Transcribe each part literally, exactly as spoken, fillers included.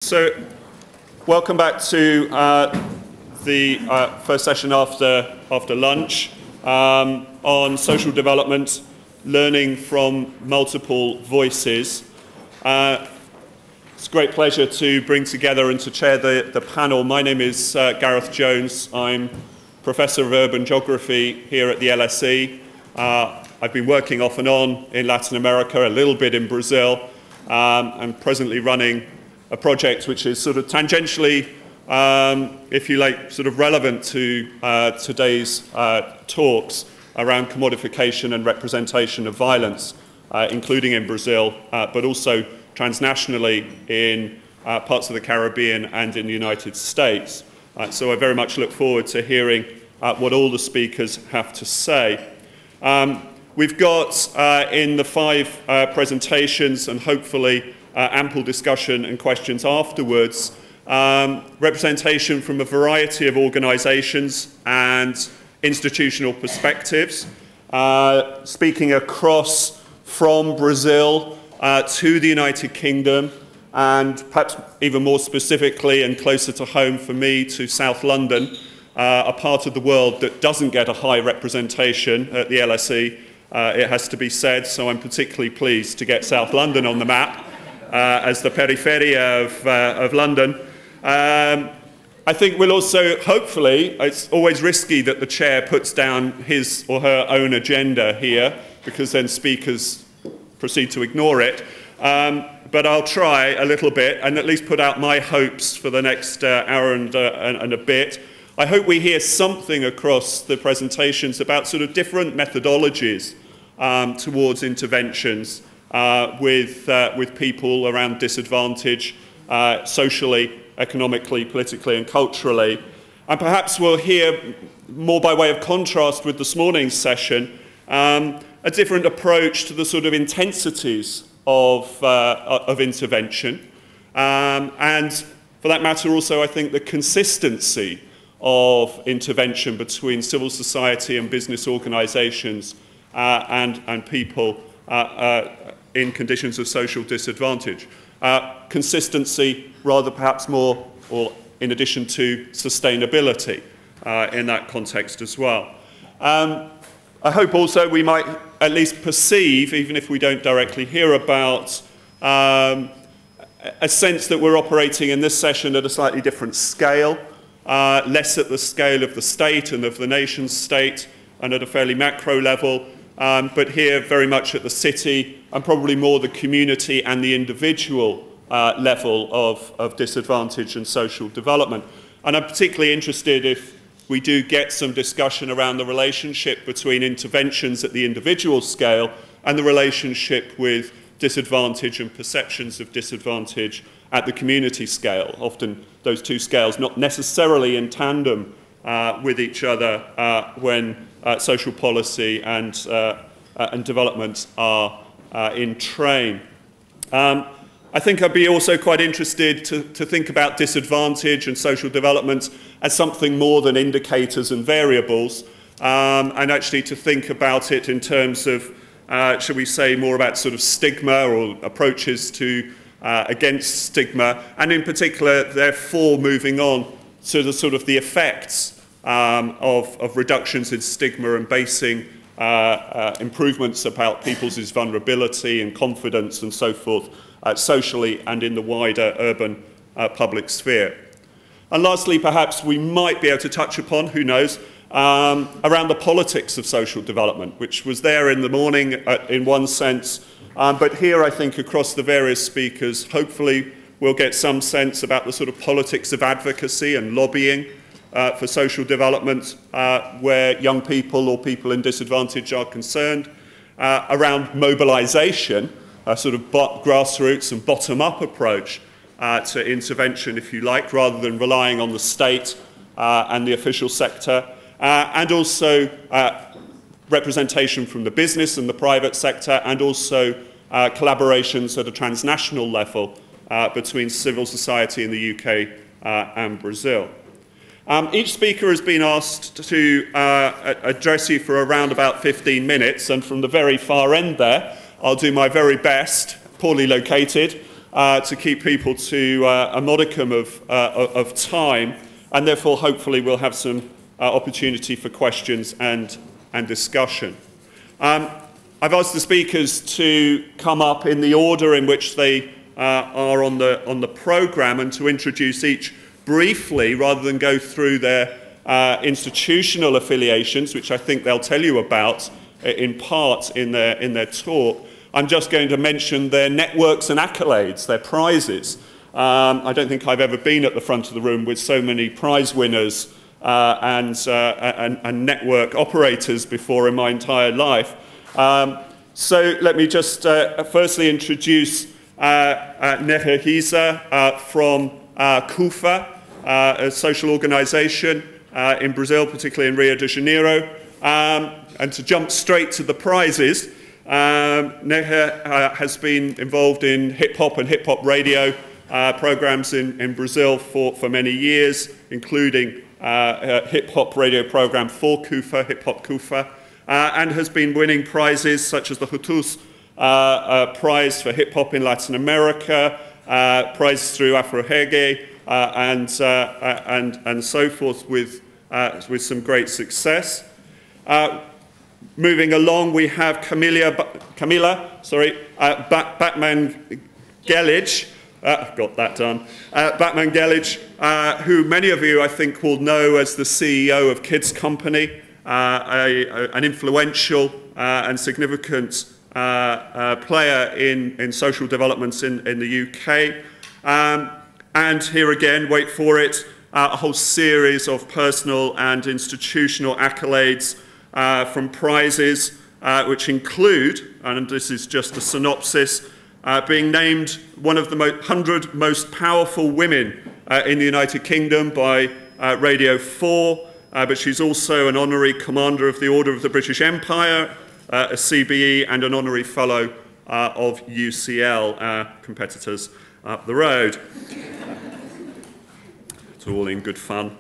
So, welcome back to uh, the uh, first session after, after lunch um, on social development, learning from multiple voices. Uh, it's a great pleasure to bring together and to chair the, the panel. My name is uh, Gareth Jones. I'm Professor of Urban Geography here at the L S E. Uh, I've been working off and on in Latin America, a little bit in Brazil. Um, I'm presently running a project which is sort of tangentially, um, if you like, sort of relevant to uh, today's uh, talks around commodification and representation of violence, uh, including in Brazil, uh, but also transnationally in uh, parts of the Caribbean and in the United States. Uh, so I very much look forward to hearing uh, what all the speakers have to say. Um, we've got uh, in the five uh, presentations, and hopefully uh, ample discussion and questions afterwards, um, representation from a variety of organisations and institutional perspectives, uh, speaking across from Brazil uh, to the United Kingdom, and perhaps even more specifically and closer to home for me, to South London, uh, a part of the world that doesn't get a high representation at the L S E, uh, it has to be said, so I'm particularly pleased to get South London on the map uh, as the periferia of, uh, of London. Um, I think we'll also, hopefully, it's always risky that the chair puts down his or her own agenda here, because then speakers proceed to ignore it. Um, but I'll try a little bit and at least put out my hopes for the next uh, hour and, uh, and, and a bit. I hope we hear something across the presentations about sort of different methodologies um, towards interventions uh, with, uh, with people around disadvantage, uh, socially, economically, politically and culturally. And perhaps we'll hear, more by way of contrast with this morning's session, um, a different approach to the sort of intensities of, uh, of intervention. Um, and for that matter also, I think the consistency of intervention between civil society and business organisations uh, and, and people uh, uh, in conditions of social disadvantage. Uh, consistency rather perhaps more, or in addition to sustainability uh, in that context as well. Um, I hope also we might at least perceive, even if we don't directly hear about, um, a sense that we're operating in this session at a slightly different scale, uh, less at the scale of the state and of the nation state and at a fairly macro level, um, but here very much at the city and probably more the community and the individual uh, level of, of disadvantage and social development. And I'm particularly interested if we do get some discussion around the relationship between interventions at the individual scale and the relationship with disadvantage and perceptions of disadvantage at the community scale. Often those two scales not necessarily in tandem uh, with each other uh, when uh, social policy and, uh, uh, and development are uh, in train. Um, I think I'd be also quite interested to, to think about disadvantage and social development as something more than indicators and variables, um, and actually to think about it in terms of, uh, shall we say, more about sort of stigma or approaches to uh, against stigma, and in particular, therefore, moving on to the sort of the effects um, of, of reductions in stigma and basing uh, uh, improvements about people's vulnerability and confidence and so forth, Uh, socially and in the wider urban uh, public sphere. And lastly, perhaps we might be able to touch upon, who knows, um, around the politics of social development, which was there in the morning uh, in one sense, um, but here I think across the various speakers, hopefully we'll get some sense about the sort of politics of advocacy and lobbying uh, for social development uh, where young people or people in disadvantage are concerned, uh, around mobilisation, a sort of grassroots and bottom-up approach uh, to intervention, if you like, rather than relying on the state uh, and the official sector, uh, and also uh, representation from the business and the private sector, and also uh, collaborations at a transnational level uh, between civil society in the U K uh, and Brazil. Um, each speaker has been asked to uh, address you for around about fifteen minutes, and from the very far end there, I'll do my very best, poorly located, uh, to keep people to uh, a modicum of, uh, of time, and therefore hopefully we'll have some uh, opportunity for questions and, and discussion. Um, I've asked the speakers to come up in the order in which they uh, are on the, on the programme, and to introduce each briefly rather than go through their uh, institutional affiliations, which I think they'll tell you about in part in their, in their talk. I'm just going to mention their networks and accolades, their prizes. Um, I don't think I've ever been at the front of the room with so many prize winners uh, and, uh, and, and network operators before in my entire life. Um, so let me just uh, firstly introduce uh, uh, Nega Gizza uh, from uh, CUFA, uh, a social organisation uh, in Brazil, particularly in Rio de Janeiro. Um, and to jump straight to the prizes, um, Nega uh, has been involved in hip-hop and hip-hop radio uh, programs in, in Brazil for, for many years, including uh, a hip-hop radio program for CUFA, Hip Hop CUFA. Uh, and has been winning prizes such as the Hutus uh, uh, Prize for Hip Hop in Latin America, uh, prizes through Afro Reggae, uh, and, uh, and, and so forth with, uh, with some great success. Uh, moving along, we have Camila, Camila sorry, uh, ba Batmanghelidjh, uh, got that done, uh, Batmanghelidjh, uh, who many of you I think will know as the C E O of Kids Company. Uh, a, a, an influential uh, and significant uh, uh, player in, in social developments in, in the U K. Um, and here again, wait for it, uh, a whole series of personal and institutional accolades uh, from prizes, uh, which include, and this is just a synopsis, uh, being named one of the one hundred most powerful women uh, in the United Kingdom by uh, Radio four. Uh, but she's also an honorary commander of the Order of the British Empire, uh, a C B E, and an honorary fellow uh, of U C L, our competitors up the road. It's all in good fun.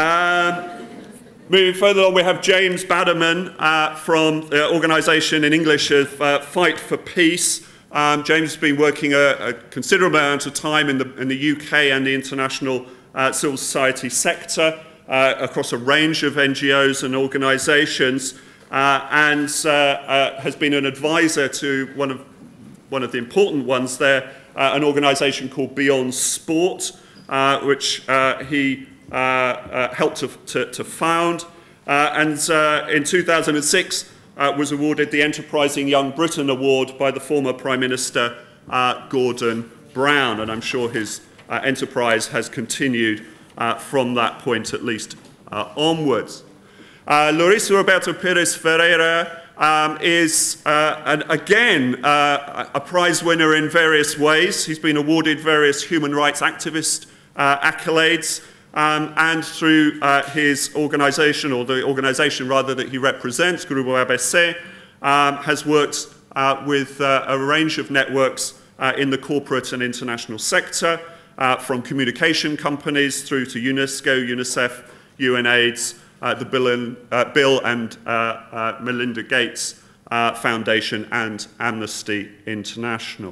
Um, moving further on, we have James Baderman uh, from the organisation in English of uh, Fight for Peace. Um, James has been working a, a considerable amount of time in the, in the U K and the international uh, civil society sector. Uh, across a range of N G Os and organisations, uh, and uh, uh, has been an advisor to one of, one of the important ones there, uh, an organisation called Beyond Sport, uh, which uh, he uh, uh, helped to, to, to found, uh, and uh, in two thousand six uh, was awarded the Enterprising Young Britain Award by the former Prime Minister uh, Gordon Brown, and I'm sure his uh, enterprise has continued Uh, from that point at least uh, onwards. Uh, Luis Roberto Pires Ferreira um, is, uh, an, again, uh, a prize winner in various ways. He's been awarded various human rights activist uh, accolades, um, and through uh, his organisation, or the organisation rather that he represents, Grupo A B C, um, has worked uh, with uh, a range of networks uh, in the corporate and international sector, Uh, from communication companies through to UNESCO, UNICEF, UNAIDS, uh, the Bill and, uh, Bill and uh, uh, Melinda Gates uh, Foundation, and Amnesty International.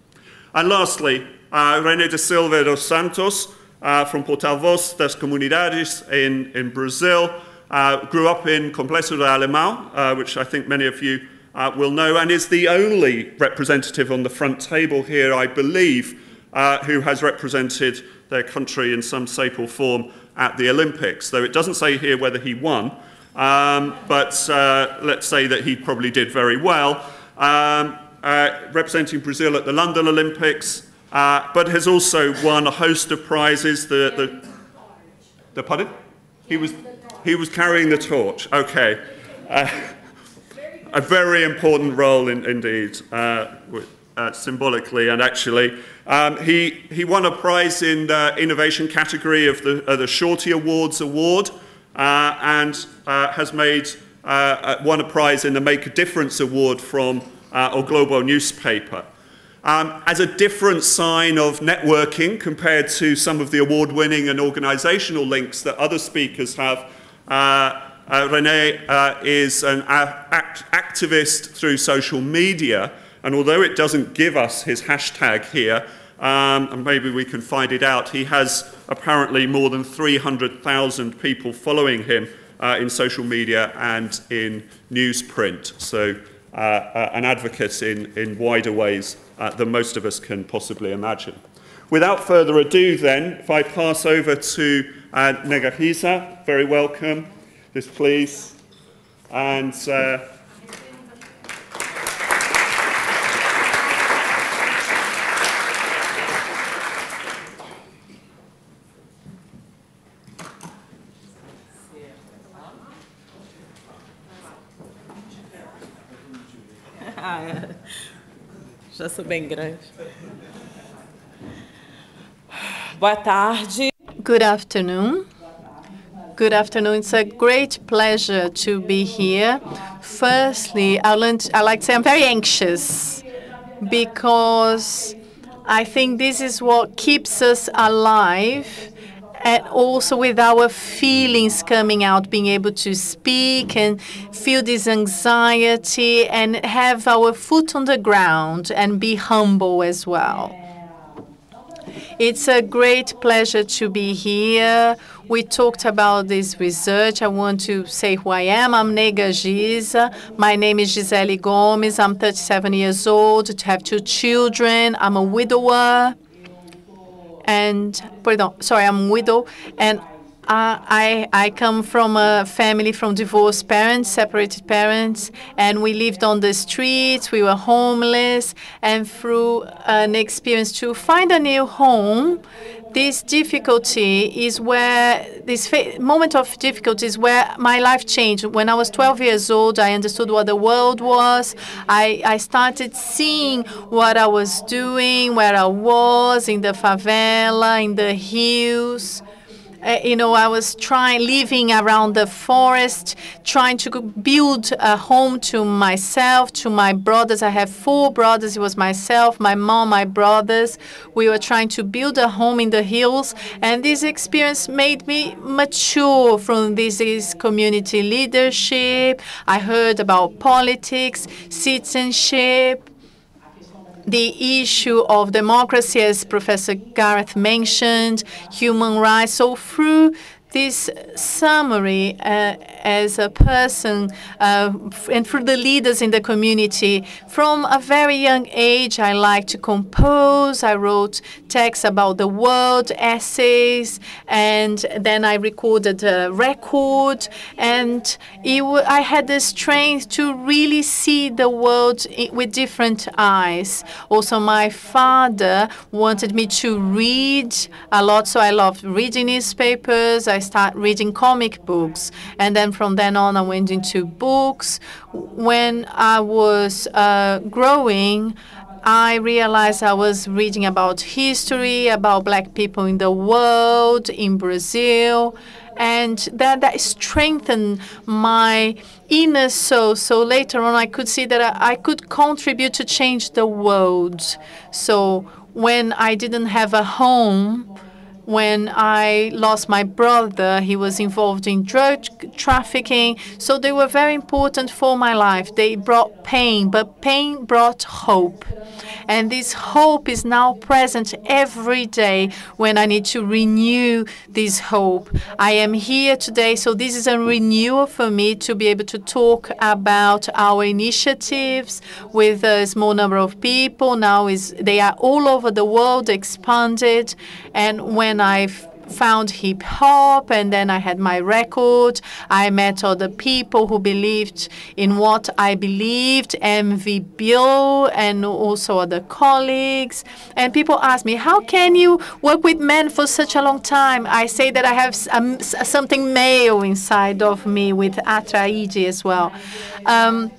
And lastly, uh, Rene de Silva dos Santos uh, from Porta-Voz das Comunidades in, in Brazil, uh, grew up in Complexo de Alemão, uh, which I think many of you uh, will know, and is the only representative on the front table here, I believe, Uh, who has represented their country in some shape or form at the Olympics, though it doesn't say here whether he won, um, but uh, let's say that he probably did very well, um, uh, representing Brazil at the London Olympics, uh, but has also won a host of prizes. The, the, the pardon? He was, he was carrying the torch, okay. Uh, a very important role in, indeed, uh, with, Uh, symbolically and actually. Um, he, he won a prize in the innovation category of the, uh, the Shorty Awards award, uh, and uh, has made, uh, won a prize in the Make a Difference award from uh, O Globo newspaper. Um, as a different sign of networking compared to some of the award-winning and organisational links that other speakers have, uh, uh, Rene uh, is an act activist through social media. And although it doesn't give us his hashtag here, um, and maybe we can find it out. He has apparently more than three hundred thousand people following him uh, in social media and in newsprint. So uh, uh, an advocate in, in wider ways uh, than most of us can possibly imagine. Without further ado then, if I pass over to uh, Nega Gizza, very welcome, this please, and uh, Ah, é. Já sou bem grande. Boa tarde. Good afternoon. Good afternoon. It's a great pleasure to be here. Firstly, I'd like to say I'm very anxious because I think this is what keeps us alive, and also with our feelings coming out, being able to speak and feel this anxiety and have our foot on the ground and be humble as well. It's a great pleasure to be here. We talked about this research. I want to say who I am. I'm Nega Gizza. My name is Gisele Gomes. I'm thirty-seven years old. I have two children. I'm a widower. And, pardon, sorry, I'm widow. And uh, I, I come from a family from divorced parents, separated parents, and we lived on the streets. We were homeless. And through an experience to find a new home, this difficulty is where, this moment of difficulty is where my life changed. When I was twelve years old, I understood what the world was. I, I started seeing what I was doing, where I was, in the favela, in the hills. Uh, you know, I was trying, living around the forest, trying to build a home to myself, to my brothers. I have four brothers. It was myself, my mom, my brothers. We were trying to build a home in the hills. And this experience made me mature from this, this community leadership. I heard about politics, citizenship, the issue of democracy, as Professor Gareth mentioned, human rights. So through this summary, uh, as a person uh, and through the leaders in the community, from a very young age, I like to compose. I wrote texts about the world, essays, and then I recorded a record. And it w I had the strength to really see the world with different eyes. Also, my father wanted me to read a lot, so I loved reading newspapers. I started reading comic books, and then from then on, I went into books. When I was uh, growing, I realized I was reading about history, about black people in the world, in Brazil, and that, that strengthened my inner soul. So later on, I could see that I, I could contribute to change the world. So when I didn't have a home, when I lost my brother, he was involved in drug trafficking. So they were very important for my life. They brought pain, but pain brought hope. And this hope is now present every day when I need to renew this hope. I am here today, so this is a renewal for me to be able to talk about our initiatives with a small number of people. Now is they are all over the world, expanded. And when I found hip hop, and then I had my record. I met other people who believed in what I believed, M V Bill, and also other colleagues. And people ask me, how can you work with men for such a long time? I say that I have um, something male inside of me with Atraide as well. Um,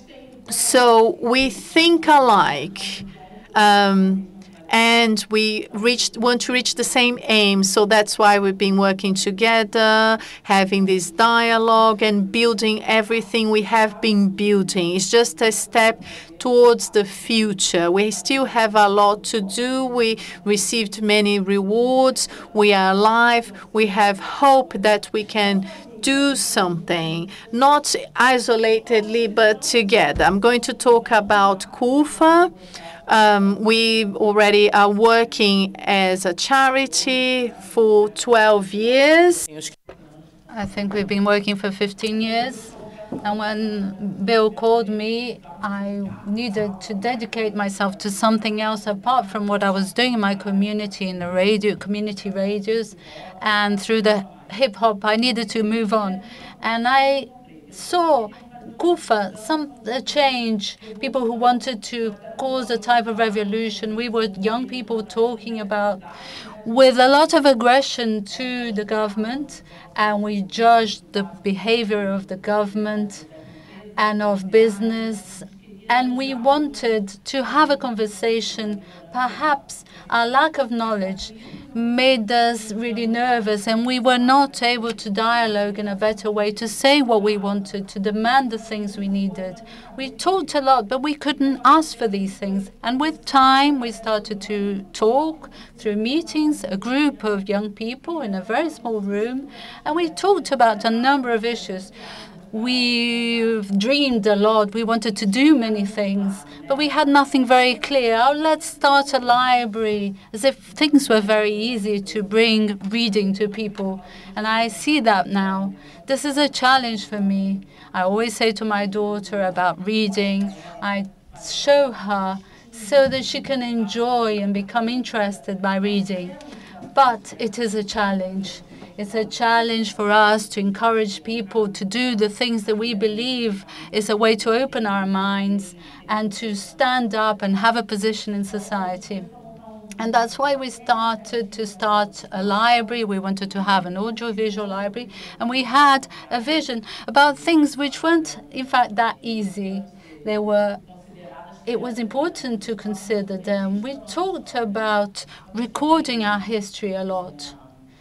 so we think alike. Um, And we reached, want to reach the same aim. So that's why we've been working together, having this dialogue and building everything we have been building. It's just a step towards the future. We still have a lot to do. We received many rewards. We are alive. We have hope that we can do something, not isolatedly, but together. I'm going to talk about Kufa. Um, we already are working as a charity for twelve years. I think we've been working for fifteen years. And when Bill called me, I needed to dedicate myself to something else apart from what I was doing in my community, in the radio, community radios, and through the hip hop. I needed to move on. And I saw Kufa, some a change, people who wanted to cause a type of revolution. We were young people talking about with a lot of aggression to the government, and we judged the behavior of the government and of business, and we wanted to have a conversation. Perhaps our lack of knowledge made us really nervous, and we were not able to dialogue in a better way, to say what we wanted, to demand the things we needed. We talked a lot, but we couldn't ask for these things. And with time, we started to talk through meetings, a group of young people in a very small room, and we talked about a number of issues. We dreamed a lot. We wanted to do many things, but we had nothing very clear. Oh, let's start a library, as if things were very easy to bring reading to people. And I see that now. This is a challenge for me. I always say to my daughter about reading. I show her so that she can enjoy and become interested by reading. But it is a challenge. It's a challenge for us to encourage people to do the things that we believe is a way to open our minds and to stand up and have a position in society. And that's why we started to start a library. We wanted to have an audiovisual library. And we had a vision about things which weren't, in fact, that easy. They were It was important to consider them. We talked about recording our history a lot.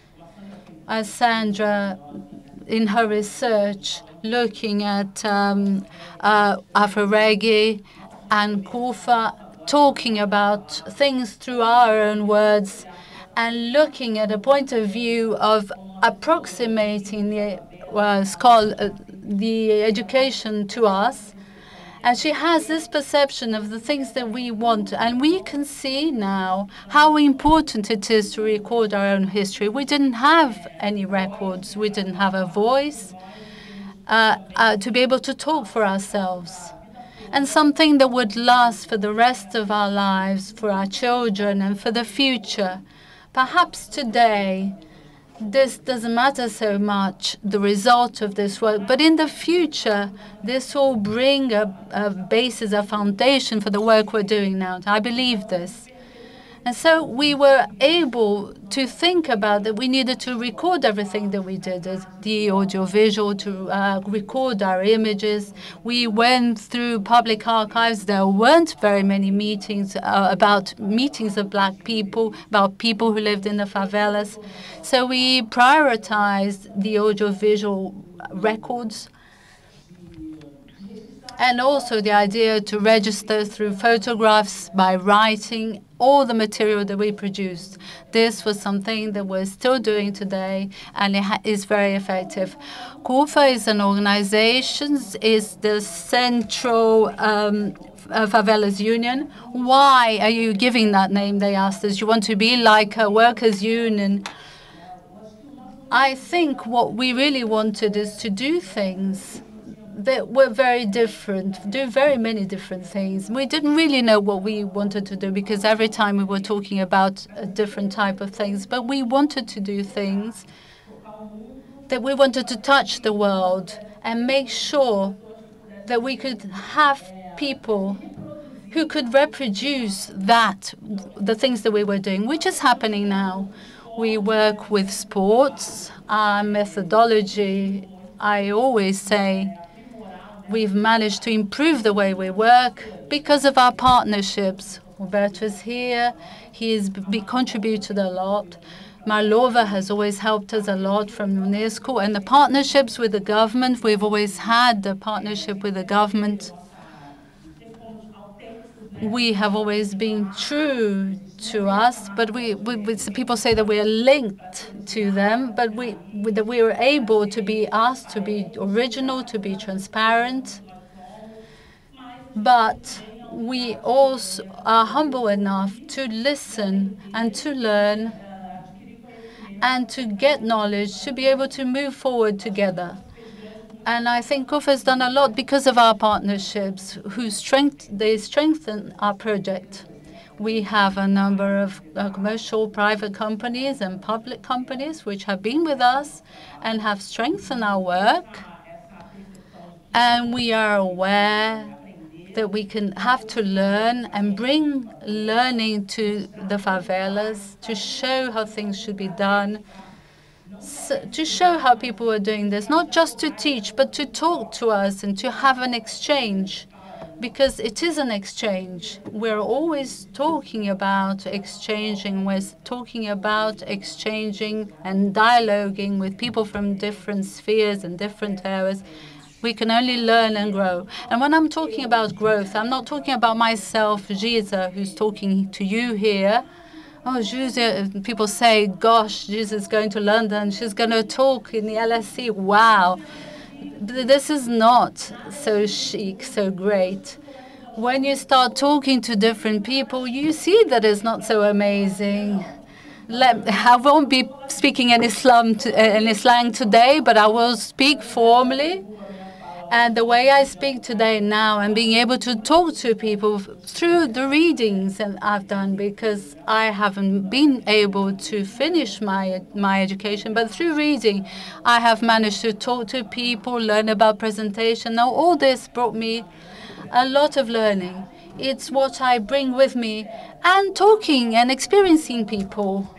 As Sandra, in her research, looking at um, uh, Afro Reggae and Kufa, talking about things through our own words and looking at a point of view of approximating the, uh, scholar, uh, the education to us. And she has this perception of the things that we want. And we can see now how important it is to record our own history. We didn't have any records. We didn't have a voice uh, uh, to be able to talk for ourselves. And something that would last for the rest of our lives, for our children, and for the future. Perhaps today, this doesn't matter so much, the result of this work, but in the future, this will bring a, a basis, a foundation for the work we're doing now. I believe this. And so we were able to think about that we needed to record everything that we did, the audiovisual, to uh, record our images. We went through public archives. There weren't very many meetings uh, about meetings of black people, about people who lived in the favelas. So we prioritized the audiovisual records. And also the idea to register through photographs by writing all the material that we produced. This was something that we're still doing today, and it ha is very effective. Kufa is an organization, is the Central um, uh, Favelas Union. Why are you giving that name, they asked us. You want to be like a workers' union. I think what we really wanted is to do things that were very different, do very many different things. We didn't really know what we wanted to do because every time we were talking about a different type of things, but we wanted to do things that we wanted to touch the world and make sure that we could have people who could reproduce that, the things that we were doing, which is happening now. We work with sports. Our methodology, I always say, we've managed to improve the way we work because of our partnerships. Roberto is here. He has contributed a lot. Marlova has always helped us a lot from UNESCO. And the partnerships with the government, we've always had the partnership with the government. We have always been true to us, but we, we, we people say that we are linked to them, but we, we that we were able to be asked to be original, to be transparent. But we also are humble enough to listen and to learn and to get knowledge, to be able to move forward together. And I think C U F has done a lot because of our partnerships, whose strength, they strengthen our project. We have a number of uh, commercial private companies and public companies which have been with us and have strengthened our work. And we are aware that we can have to learn and bring learning to the favelas to show how things should be done, so to show how people are doing this, not just to teach, but to talk to us and to have an exchange, because it is an exchange. We're always talking about exchanging, we're talking about exchanging and dialoguing with people from different spheres and different areas. We can only learn and grow. And when I'm talking about growth, I'm not talking about myself, Gizza, who's talking to you here. Oh, Gizza, people say, gosh, Gizza's going to London. She's going to talk in the L S E. Wow. This is not so chic, so great. When you start talking to different people, you see that it's not so amazing. Let, I won't be speaking any, Islam to, uh, any slang today, but I will speak formally. And the way I speak today now and being able to talk to people through the readings that I've done, because I haven't been able to finish my my education, but through reading, I have managed to talk to people, learn about presentation. Now, all this brought me a lot of learning. It's what I bring with me, and talking and experiencing people.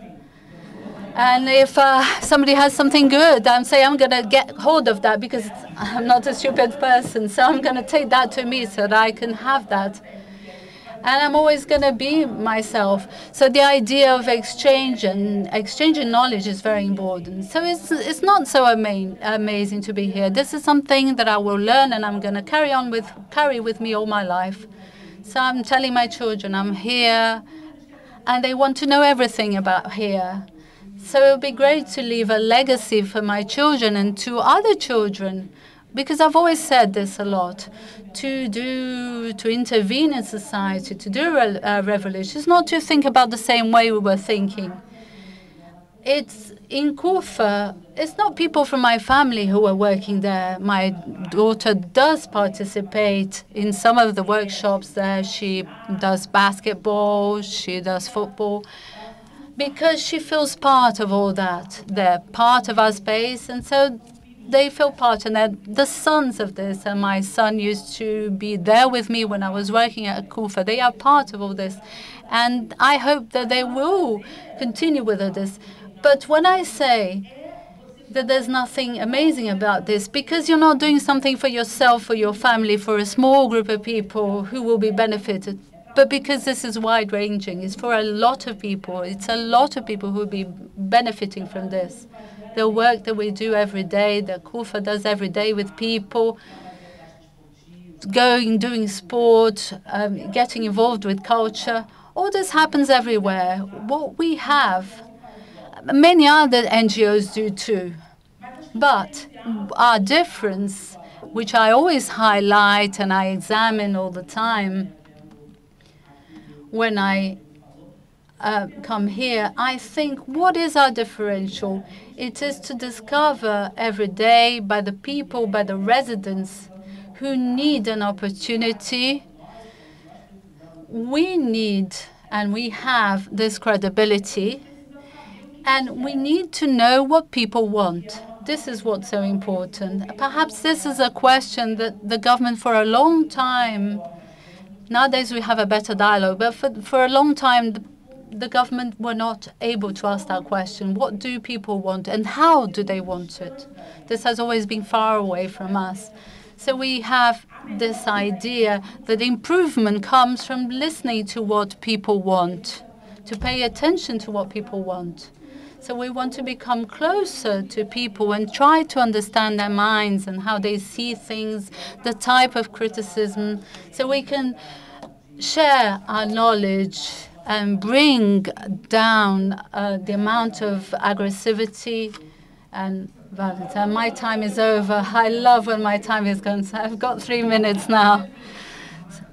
And if uh, somebody has something good, I'm saying I'm going to get hold of that because I'm not a stupid person. So I'm going to take that to me so that I can have that. And I'm always going to be myself. So the idea of exchange and exchanging knowledge is very important. So it's, it's not so ama amazing to be here. This is something that I will learn and I'm going to carry on with, carry with me all my life. So I'm telling my children I'm here, and they want to know everything about here. So it would be great to leave a legacy for my children and to other children, because I've always said this a lot, to do, to intervene in society, to do a, a revolution, is not to think about the same way we were thinking. It's in Kufa, it's not people from my family who are working there. My daughter does participate in some of the workshops there. She does basketball, she does football, because she feels part of all that. They're part of our space, and so they feel part, and they're the sons of this. And my son used to be there with me when I was working at Kufa. They are part of all this, and I hope that they will continue with all this. But when I say that there's nothing amazing about this, because you're not doing something for yourself, for your family, for a small group of people who will be benefited, but because this is wide-ranging. It's for a lot of people. It's a lot of people who will be benefiting from this. The work that we do every day, that Kufa does every day with people, going, doing sport, um, getting involved with culture, all this happens everywhere. What we have, many other N G Os do too. But our difference, which I always highlight and I examine all the time, when I uh, come here, I think, what is our differential? It is to discover every day by the people, by the residents who need an opportunity. We need, and we have this credibility, and we need to know what people want. This is what's so important. Perhaps this is a question that the government for a long time, nowadays we have a better dialogue, but for, for a long time, the, the government were not able to ask that question. What do people want and how do they want it? This has always been far away from us. So we have this idea that improvement comes from listening to what people want, to pay attention to what people want. So we want to become closer to people and try to understand their minds and how they see things, the type of criticism, so we can share our knowledge and bring down uh, the amount of aggressivity and violence. And my time is over. I love when my time is gone, so I've got three minutes now.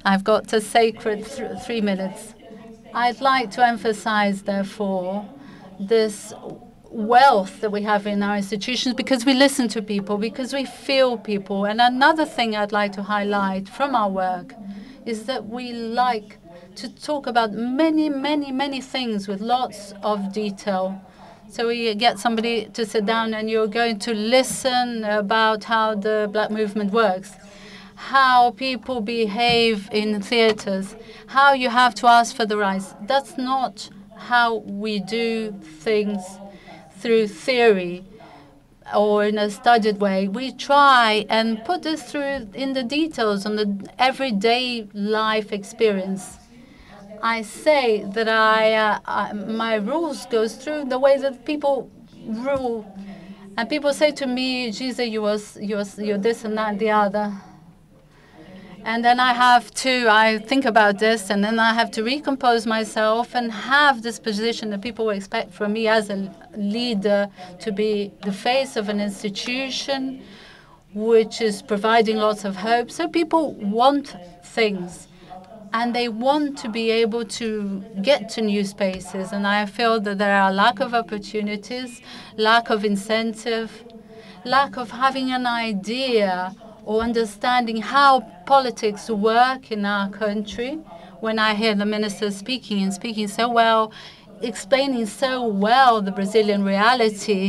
I've got a sacred th three minutes. I'd like to emphasize, therefore, this wealth that we have in our institutions, because we listen to people, because we feel people. And another thing I'd like to highlight from our work is that we like to talk about many, many, many things with lots of detail. So we get somebody to sit down and you're going to listen about how the Black movement works, how people behave in theaters, how you have to ask for the rights. That's not how we do things through theory or in a studied way. We try and put this through in the details on the everyday life experience. I say that I, uh, I my rules goes through the way that people rule, and people say to me, "Gizza, you was you was you're this and that and the other." And then I have to, I think about this, and then I have to recompose myself and have this position that people expect from me as a leader to be the face of an institution which is providing lots of hope. So people want things, and they want to be able to get to new spaces. And I feel that there are lack of opportunities, lack of incentive, lack of having an idea or understanding how politics work in our country. When I hear the minister speaking and speaking so well, explaining so well the Brazilian reality,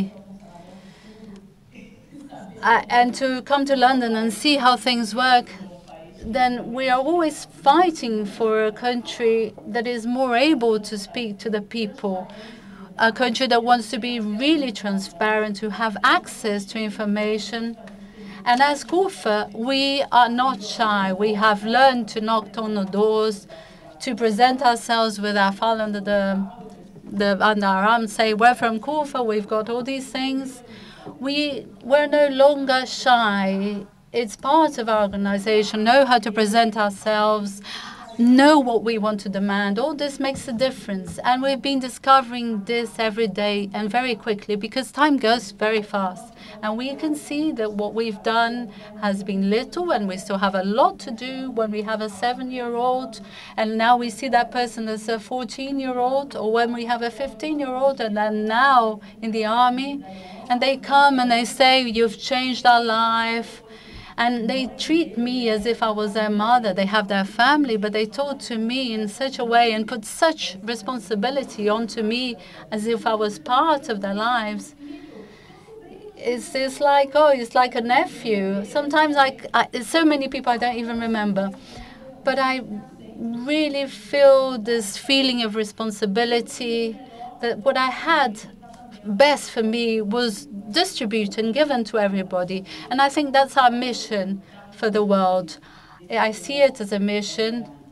uh, and to come to London and see how things work, then we are always fighting for a country that is more able to speak to the people, a country that wants to be really transparent, to have access to information. And as Kufa, we are not shy. We have learned to knock on the doors, to present ourselves with our file under the, the under our arm, say we're from Kufa, we've got all these things. We we're no longer shy. It's part of our organization. Know how to present ourselves, know what we want to demand. All this makes a difference, and we've been discovering this every day and very quickly, because time goes very fast. And we can see that what we've done has been little, and we still have a lot to do when we have a seven-year-old, and now we see that person as a fourteen-year-old, or when we have a fifteen-year-old, and then now in the army, and they come and they say, "You've changed our life." And they treat me as if I was their mother. They have their family, but they talk to me in such a way and put such responsibility onto me as if I was part of their lives. It's, it's like, oh, it's like a nephew. Sometimes I, I, so many people I don't even remember. But I really feel this feeling of responsibility, that what I had best for me was distributed and given to everybody. And I think that's our mission for the world. I see it as a mission.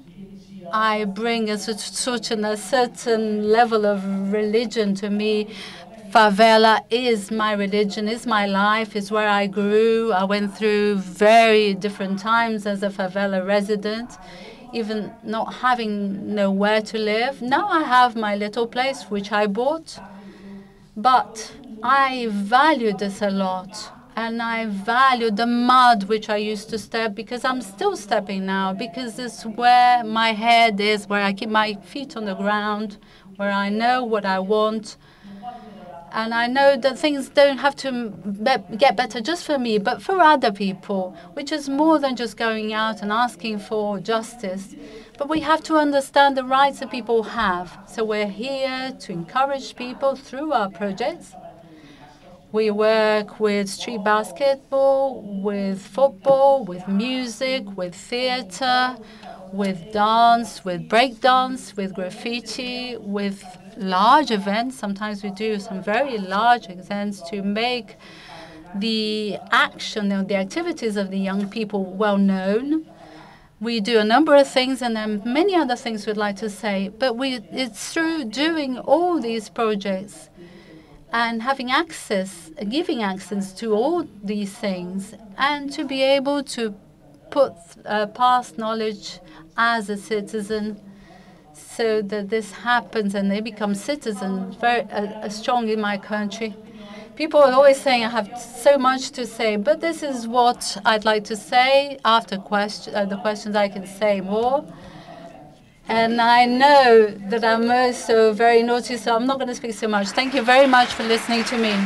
I bring a sort of a certain level of religion to me. Favela is my religion, is my life, is where I grew. I went through very different times as a favela resident, even not having nowhere to live. Now I have my little place, which I bought. But I value this a lot, and I value the mud which I used to step, because I'm still stepping now, because it's where my head is, where I keep my feet on the ground, where I know what I want. And I know that things don't have to be get better just for me, but for other people, which is more than just going out and asking for justice. But we have to understand the rights that people have. So we're here to encourage people through our projects. We work with street basketball, with football, with music, with theater, with dance, with break dance, with graffiti, with large events. Sometimes we do some very large events to make the action and the activities of the young people well known. We do a number of things, and then many other things we'd like to say. But we, it's through doing all these projects and having access, giving access to all these things, and to be able to put uh, past knowledge as a citizen, so that this happens and they become citizens very uh, strong in my country. People are always saying I have so much to say, but this is what I'd like to say. After question, uh, the questions, I can say more. And I know that I'm also very naughty, so I'm not going to speak so much. Thank you very much for listening to me.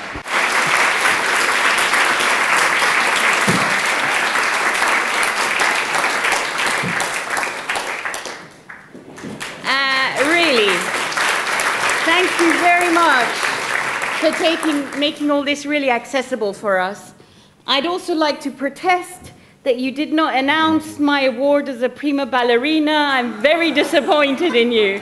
Thank you very much for taking, making all this really accessible for us. I'd also like to protest that you did not announce my award as a prima ballerina. I'm very disappointed in you.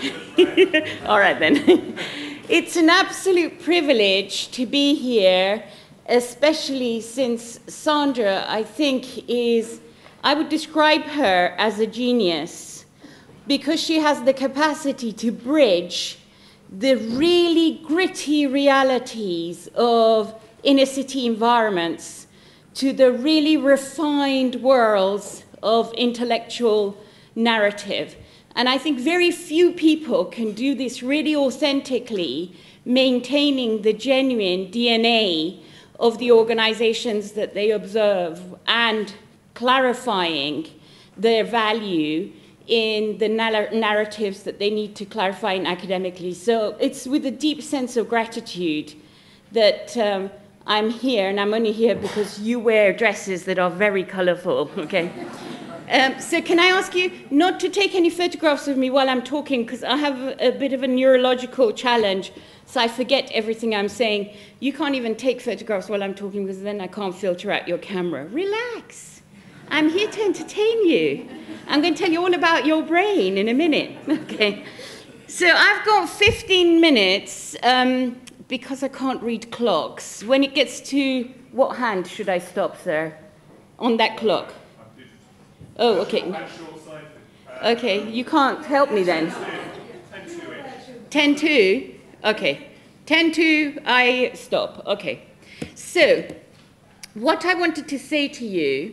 All right, then. It's an absolute privilege to be here, especially since Sandra, I think, is, I would describe her as a genius, because she has the capacity to bridge the really gritty realities of inner city environments to the really refined worlds of intellectual narrative. And I think very few people can do this really authentically, maintaining the genuine D N A of the organizations that they observe and clarifying their value in the narratives that they need to clarify academically. So it's with a deep sense of gratitude that um, I'm here, and I'm only here because you wear dresses that are very colorful, okay? Um, so can I ask you not to take any photographs of me while I'm talking, because I have a, a bit of a neurological challenge, so I forget everything I'm saying. You can't even take photographs while I'm talking, because then I can't filter out your camera. Relax. I'm here to entertain you. I'm going to tell you all about your brain in a minute. Okay. So I've got fifteen minutes um, because I can't read clocks. When it gets to, what hand should I stop, sir? On that clock? Oh, okay. Okay, you can't help me then. ten two? Okay. ten two, I stop. Okay. So, what I wanted to say to you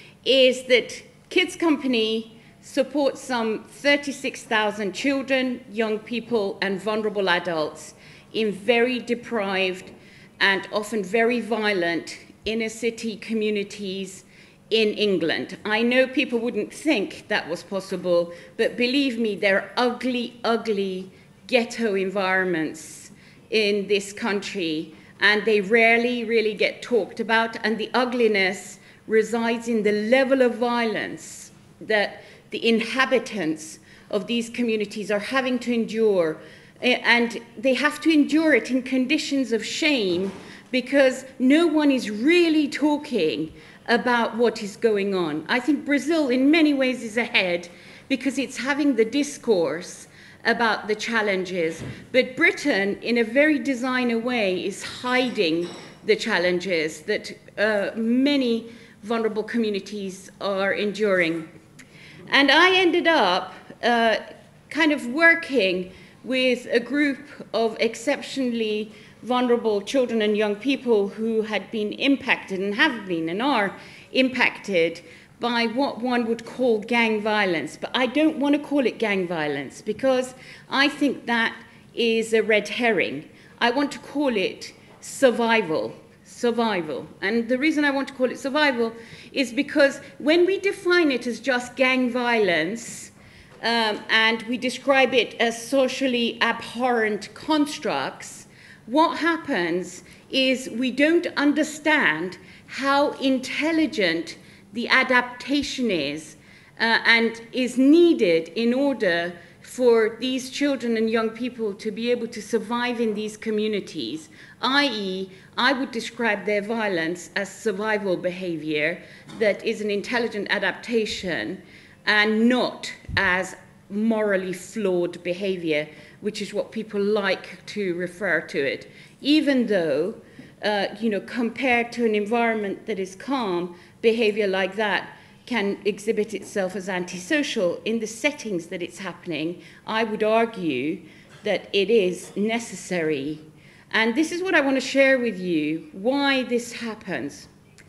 is that Kids Company supports some thirty-six thousand children, young people, and vulnerable adults in very deprived and often very violent inner city communities in England. I know people wouldn't think that was possible, but believe me, there are ugly, ugly ghetto environments in this country, and they rarely really get talked about, and the ugliness resides in the level of violence that the inhabitants of these communities are having to endure. And they have to endure it in conditions of shame because no one is really talking about what is going on. I think Brazil in many ways is ahead because it's having the discourse about the challenges. But Britain, in a very designer way, is hiding the challenges that uh, many vulnerable communities are enduring. And I ended up uh, kind of working with a group of exceptionally vulnerable children and young people who had been impacted and have been and are impacted by what one would call gang violence. But I don't want to call it gang violence because I think that is a red herring. I want to call it survival. Survival. And the reason I want to call it survival is because when we define it as just gang violence um, and we describe it as socially abhorrent constructs, what happens is we don't understand how intelligent the adaptation is uh, and is needed in order for these children and young people to be able to survive in these communities, that is, I would describe their violence as survival behavior that is an intelligent adaptation and not as morally flawed behavior, which is what people like to refer to it. Even though, uh, you know, compared to an environment that is calm, behavior like that can exhibit itself as antisocial. In the settings that it's happening, I would argue that it is necessary. And this is what I want to share with you, why this happens.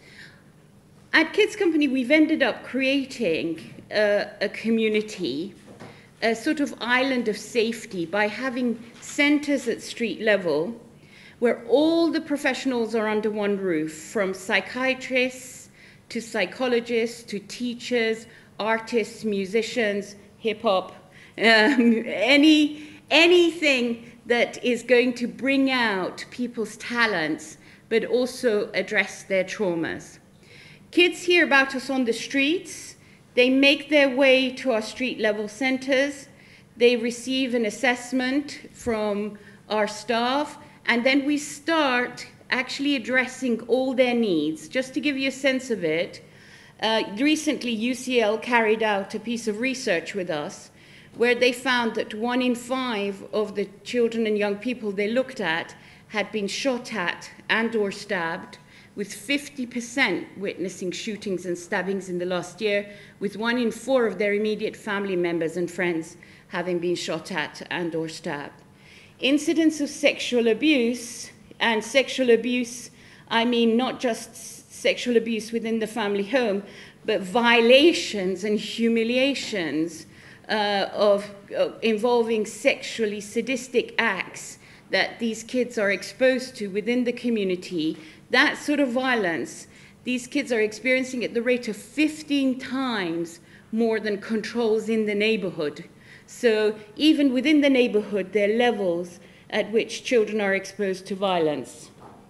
At Kids Company, we've ended up creating a, a community, a sort of island of safety by having centers at street level where all the professionals are under one roof, from psychiatrists to psychologists to teachers, artists, musicians, hip-hop, um, any, anything that is going to bring out people's talents, but also address their traumas. Kids hear about us on the streets. They make their way to our street-level centers. They receive an assessment from our staff, and then we start actually addressing all their needs. Just to give you a sense of it, uh, recently U C L carried out a piece of research with us where they found that one in five of the children and young people they looked at had been shot at and or stabbed, with fifty percent witnessing shootings and stabbings in the last year, with one in four of their immediate family members and friends having been shot at and or stabbed. Incidents of sexual abuse, and sexual abuse, I mean not just sexual abuse within the family home, but violations and humiliations uh, of, uh, involving sexually sadistic acts that these kids are exposed to within the community. That sort of violence, these kids are experiencing at the rate of fifteen times more than controls in the neighborhood. So even within the neighborhood, there are levels at which children are exposed to violence.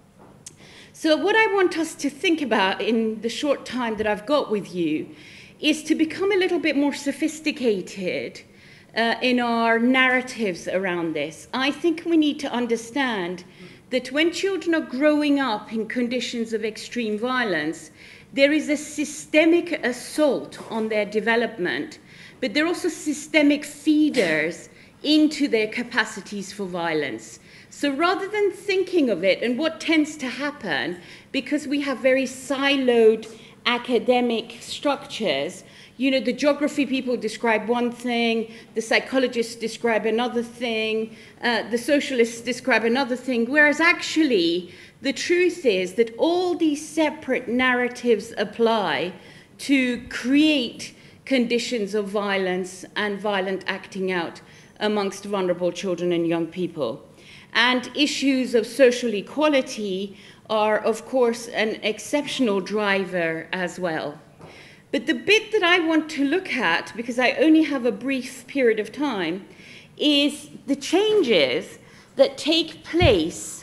So what I want us to think about in the short time that I've got with you is to become a little bit more sophisticated uh, in our narratives around this. I think we need to understand that when children are growing up in conditions of extreme violence, there is a systemic assault on their development, but they're also systemic feeders into their capacities for violence. So rather than thinking of it, and what tends to happen, because we have very siloed academic structures, you know, the geography people describe one thing, the psychologists describe another thing, uh, the socialists describe another thing, whereas actually the truth is that all these separate narratives apply to create conditions of violence and violent acting out amongst vulnerable children and young people. And issues of social equality are, of course, an exceptional driver as well. But the bit that I want to look at, because I only have a brief period of time, is the changes that take place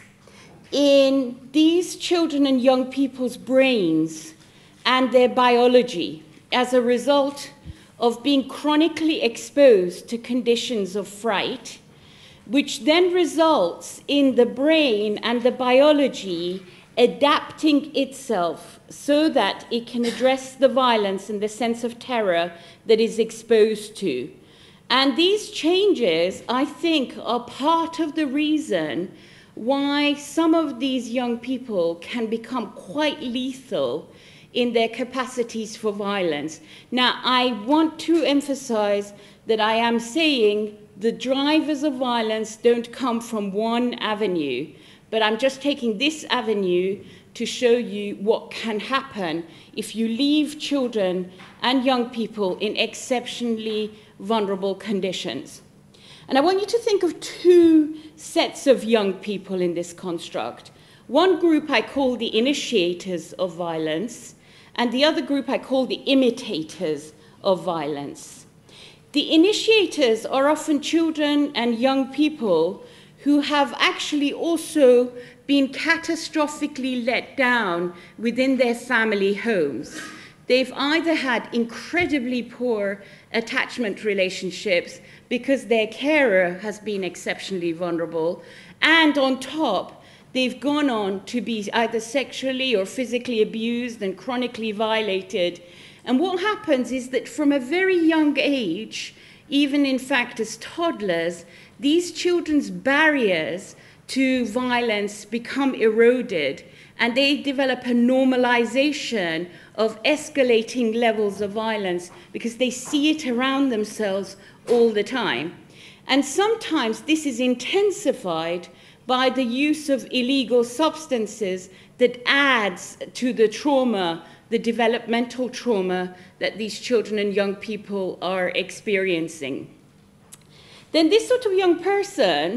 in these children and young people's brains and their biology as a result of being chronically exposed to conditions of fright, which then results in the brain and the biology adapting itself so that it can address the violence and the sense of terror that is exposed to. And these changes, I think, are part of the reason why some of these young people can become quite lethal in their capacities for violence. Now, I want to emphasize that I am saying the drivers of violence don't come from one avenue, but I'm just taking this avenue to show you what can happen if you leave children and young people in exceptionally vulnerable conditions. And I want you to think of two sets of young people in this construct. One group I call the initiators of violence, and the other group I call the imitators of violence. The initiators are often children and young people who have actually also been catastrophically let down within their family homes. They've either had incredibly poor attachment relationships because their carer has been exceptionally vulnerable, and on top, they've gone on to be either sexually or physically abused and chronically violated. And what happens is that from a very young age, even in fact as toddlers, these children's barriers to violence become eroded, and they develop a normalization of escalating levels of violence because they see it around themselves all the time. And sometimes this is intensified by the use of illegal substances that adds to the trauma, the developmental trauma that these children and young people are experiencing. Then this sort of young person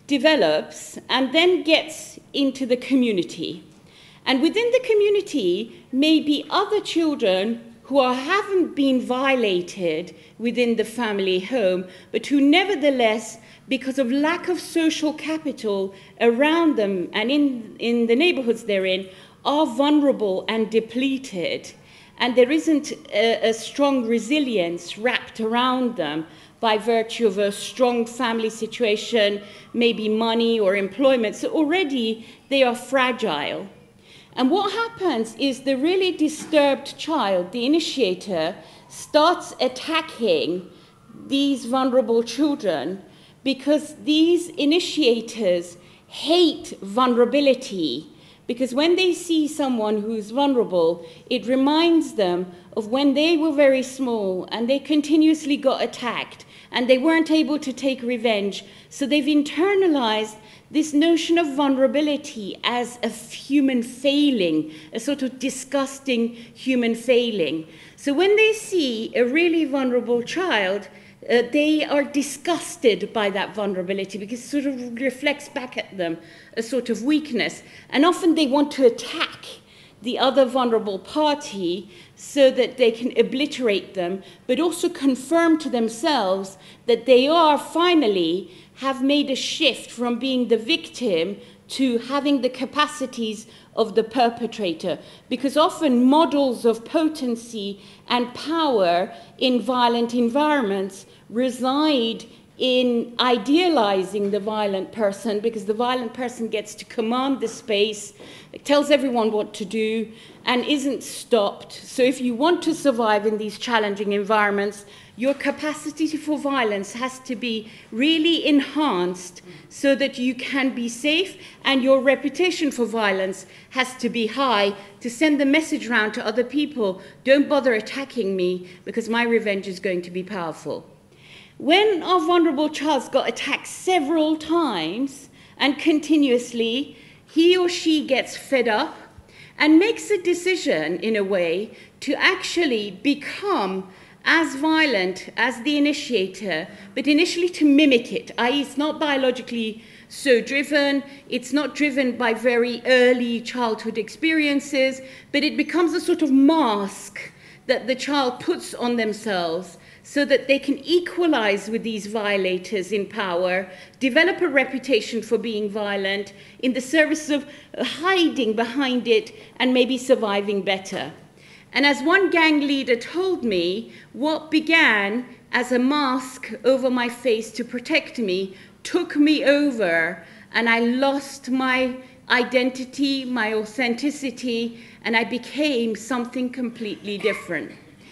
develops and then gets into the community. And within the community may be other children who are, haven't been violated within the family home, but who nevertheless, because of lack of social capital around them and in, in the neighborhoods they're in, are vulnerable and depleted. And there isn't a, a strong resilience wrapped around them by virtue of a strong family situation, maybe money or employment. So already they are fragile. And what happens is the really disturbed child, the initiator, starts attacking these vulnerable children because these initiators hate vulnerability. Because when they see someone who's vulnerable, it reminds them of when they were very small and they continuously got attacked and they weren't able to take revenge. So they've internalized this notion of vulnerability as a human failing, a sort of disgusting human failing. So when they see a really vulnerable child, uh, they are disgusted by that vulnerability because it sort of reflects back at them a sort of weakness. And often they want to attack the other vulnerable party so that they can obliterate them, but also confirm to themselves that they are finally have made a shift from being the victim to having the capacities of the perpetrator. Because often models of potency and power in violent environments reside in idealizing the violent person, because the violent person gets to command the space, tells everyone what to do, and isn't stopped. So if you want to survive in these challenging environments, your capacity for violence has to be really enhanced so that you can be safe, and your reputation for violence has to be high to send the message around to other people, don't bother attacking me because my revenge is going to be powerful. When our vulnerable child got attacked several times and continuously, he or she gets fed up and makes a decision, in a way, to actually become as violent as the initiator, but initially to mimic it, that is it's not biologically so driven, it's not driven by very early childhood experiences, but it becomes a sort of mask that the child puts on themselves so that they can equalize with these violators in power, develop a reputation for being violent in the service of hiding behind it and maybe surviving better. And as one gang leader told me, what began as a mask over my face to protect me took me over, and I lost my identity, my authenticity, and I became something completely different.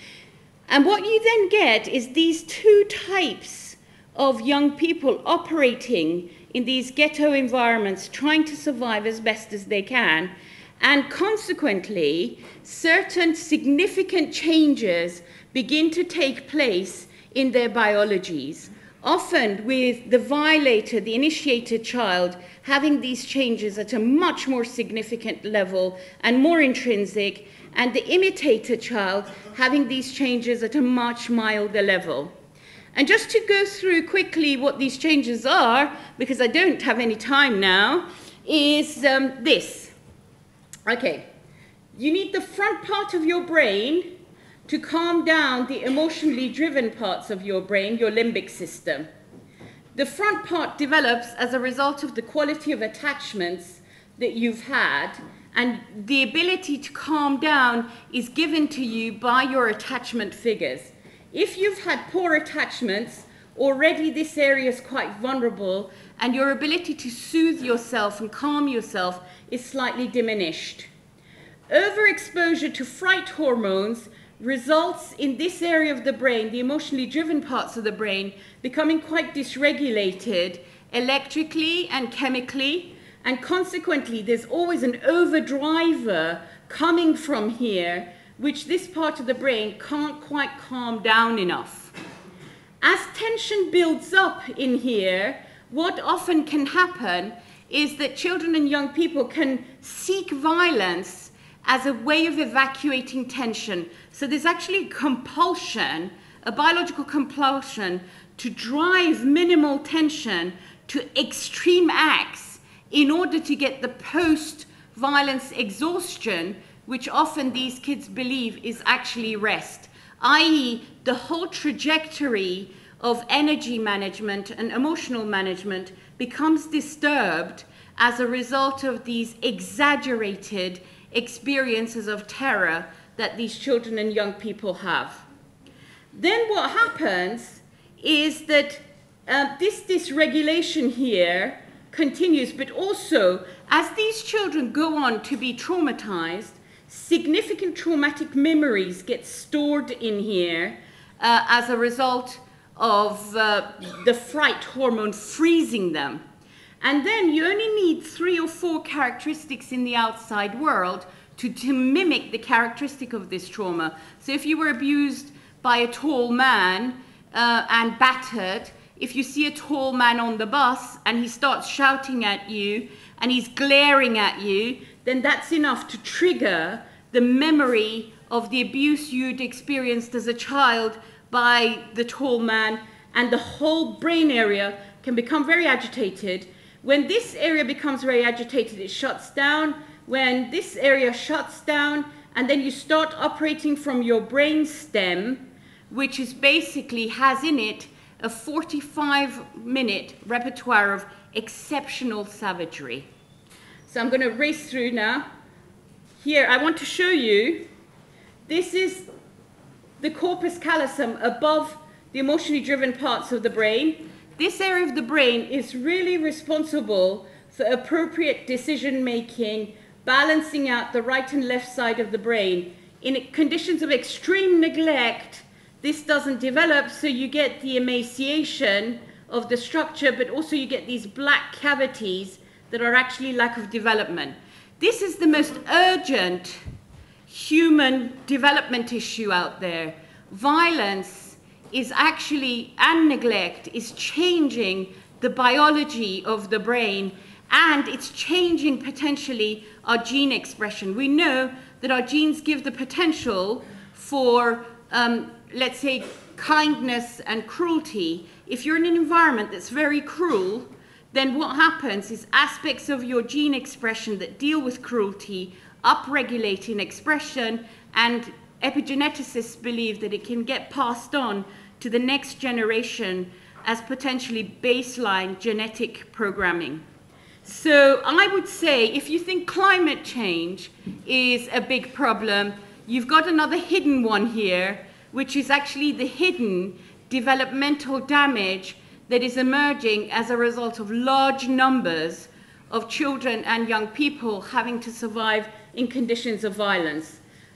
And what you then get is these two types of young people operating in these ghetto environments, trying to survive as best as they can. And consequently, certain significant changes begin to take place in their biologies, often with the violator, the initiated child, having these changes at a much more significant level and more intrinsic, and the imitator child having these changes at a much milder level. And just to go through quickly what these changes are, because I don't have any time now, is um, this. Okay, you need the front part of your brain to calm down the emotionally driven parts of your brain, your limbic system. The front part develops as a result of the quality of attachments that you've had, and the ability to calm down is given to you by your attachment figures. If you've had poor attachments, already this area is quite vulnerable, and your ability to soothe yourself and calm yourself is slightly diminished. Overexposure to fright hormones results in this area of the brain, the emotionally driven parts of the brain, becoming quite dysregulated electrically and chemically, and consequently there's always an overdriver coming from here, which this part of the brain can't quite calm down enough. As tension builds up in here, what often can happen is that children and young people can seek violence as a way of evacuating tension. So there's actually compulsion, a biological compulsion, to drive minimal tension to extreme acts in order to get the post-violence exhaustion, which often these kids believe is actually rest, that is the whole trajectory of energy management and emotional management becomes disturbed as a result of these exaggerated experiences of terror that these children and young people have. Then what happens is that uh, this dysregulation here continues, but also as these children go on to be traumatized, significant traumatic memories get stored in here uh, as a result of uh, the fright hormone freezing them. And then you only need three or four characteristics in the outside world to, to mimic the characteristic of this trauma. So if you were abused by a tall man uh, and battered, if you see a tall man on the bus and he starts shouting at you and he's glaring at you, then that's enough to trigger the memory of the abuse you'd experienced as a child by the tall man, and the whole brain area can become very agitated. When this area becomes very agitated, it shuts down. When this area shuts down, and then you start operating from your brain stem, which is basically has in it a forty-five minute repertoire of exceptional savagery. So I'm going to race through now. Here, I want to show you, this is the corpus callosum above the emotionally driven parts of the brain. This area of the brain is really responsible for appropriate decision making, balancing out the right and left side of the brain. In conditions of extreme neglect, this doesn't develop, so you get the emaciation of the structure, but also you get these black cavities that are actually lack of development. This is the most urgent human development issue out there. Violence is actually, and neglect, is changing the biology of the brain, and it's changing potentially our gene expression. We know that our genes give the potential for, um, let's say, kindness and cruelty. If you're in an environment that's very cruel, then what happens is aspects of your gene expression that deal with cruelty upregulate in expression, and epigeneticists believe that it can get passed on to the next generation as potentially baseline genetic programming. So I would say if you think climate change is a big problem, you've got another hidden one here, which is actually the hidden developmental damage that is emerging as a result of large numbers of children and young people having to survive in conditions of violence.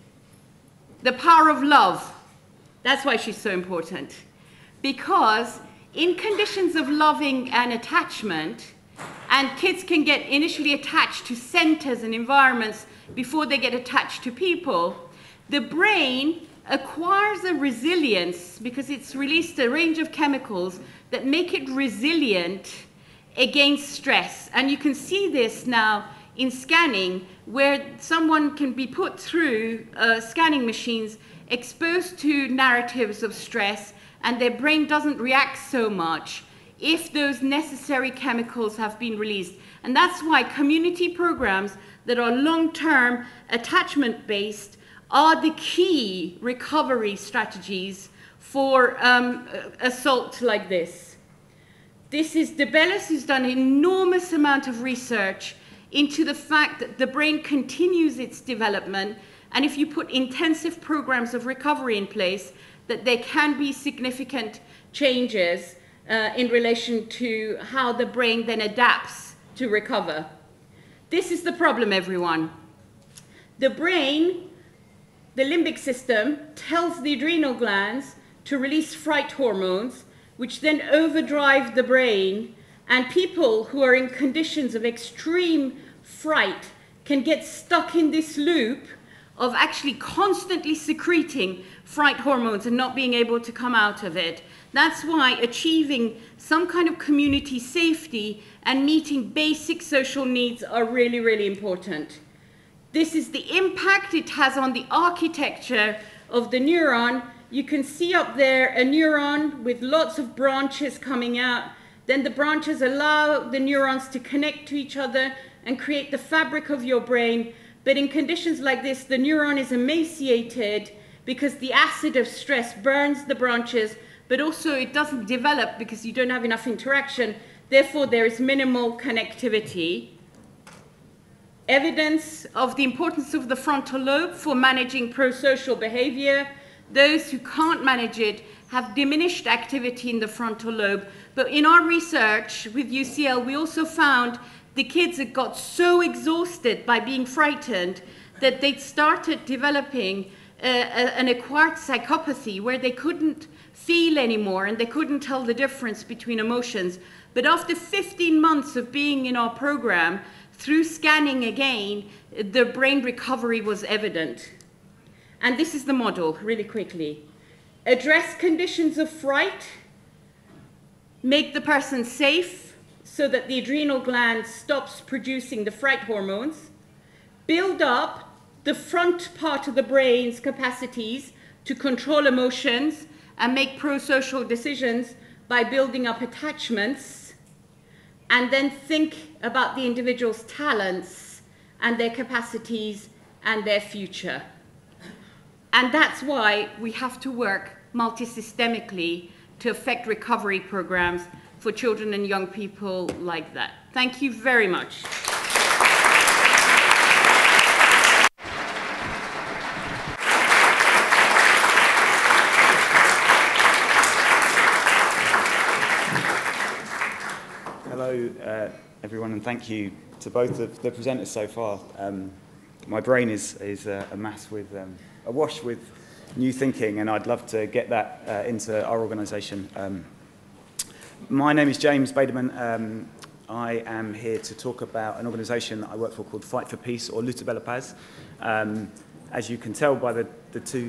The power of love, that's why she's so important. Because in conditions of loving and attachment, and kids can get initially attached to centers and environments before they get attached to people, the brain acquires a resilience because it's released a range of chemicals that make it resilient against stress. And you can see this now in scanning, where someone can be put through uh, scanning machines exposed to narratives of stress, and their brain doesn't react so much if those necessary chemicals have been released. And that's why community programs that are long-term attachment-based are the key recovery strategies for um, assault like this. This is DeBellis, who's done an enormous amount of research into the fact that the brain continues its development, and if you put intensive programs of recovery in place, that there can be significant changes uh, in relation to how the brain then adapts to recover. This is the problem, everyone. The brain, the limbic system, tells the adrenal glands to release fright hormones, which then overdrive the brain, and people who are in conditions of extreme fright can get stuck in this loop of actually constantly secreting fright hormones and not being able to come out of it. That's why achieving some kind of community safety and meeting basic social needs are really, really important. This is the impact it has on the architecture of the neuron. You can see up there a neuron with lots of branches coming out. Then the branches allow the neurons to connect to each other and create the fabric of your brain. But in conditions like this, the neuron is emaciated because the acid of stress burns the branches, but also it doesn't develop because you don't have enough interaction. Therefore, there is minimal connectivity. Evidence of the importance of the frontal lobe for managing prosocial behavior. Those who can't manage it have diminished activity in the frontal lobe. But in our research with U C L, we also found the kids that got so exhausted by being frightened that they started developing uh, a, an acquired psychopathy where they couldn't feel anymore and they couldn't tell the difference between emotions. But after fifteen months of being in our program, through scanning again, the brain recovery was evident. And this is the model, really quickly. Address conditions of fright, make the person safe so that the adrenal gland stops producing the fright hormones, build up the front part of the brain's capacities to control emotions and make pro-social decisions by building up attachments, and then think about the individual's talents and their capacities and their future. And that's why we have to work multisystemically to affect recovery programs for children and young people like that. Thank you very much. Hello, uh, everyone, and thank you to both of the presenters so far. Um, my brain is, is uh, a mass with, um, awash with new thinking, and I'd love to get that uh, into our organisation. Um, my name is James Baderman. Um, I am here to talk about an organisation that I work for called Fight for Peace, or Luta pela Paz. Um, as you can tell by the, the two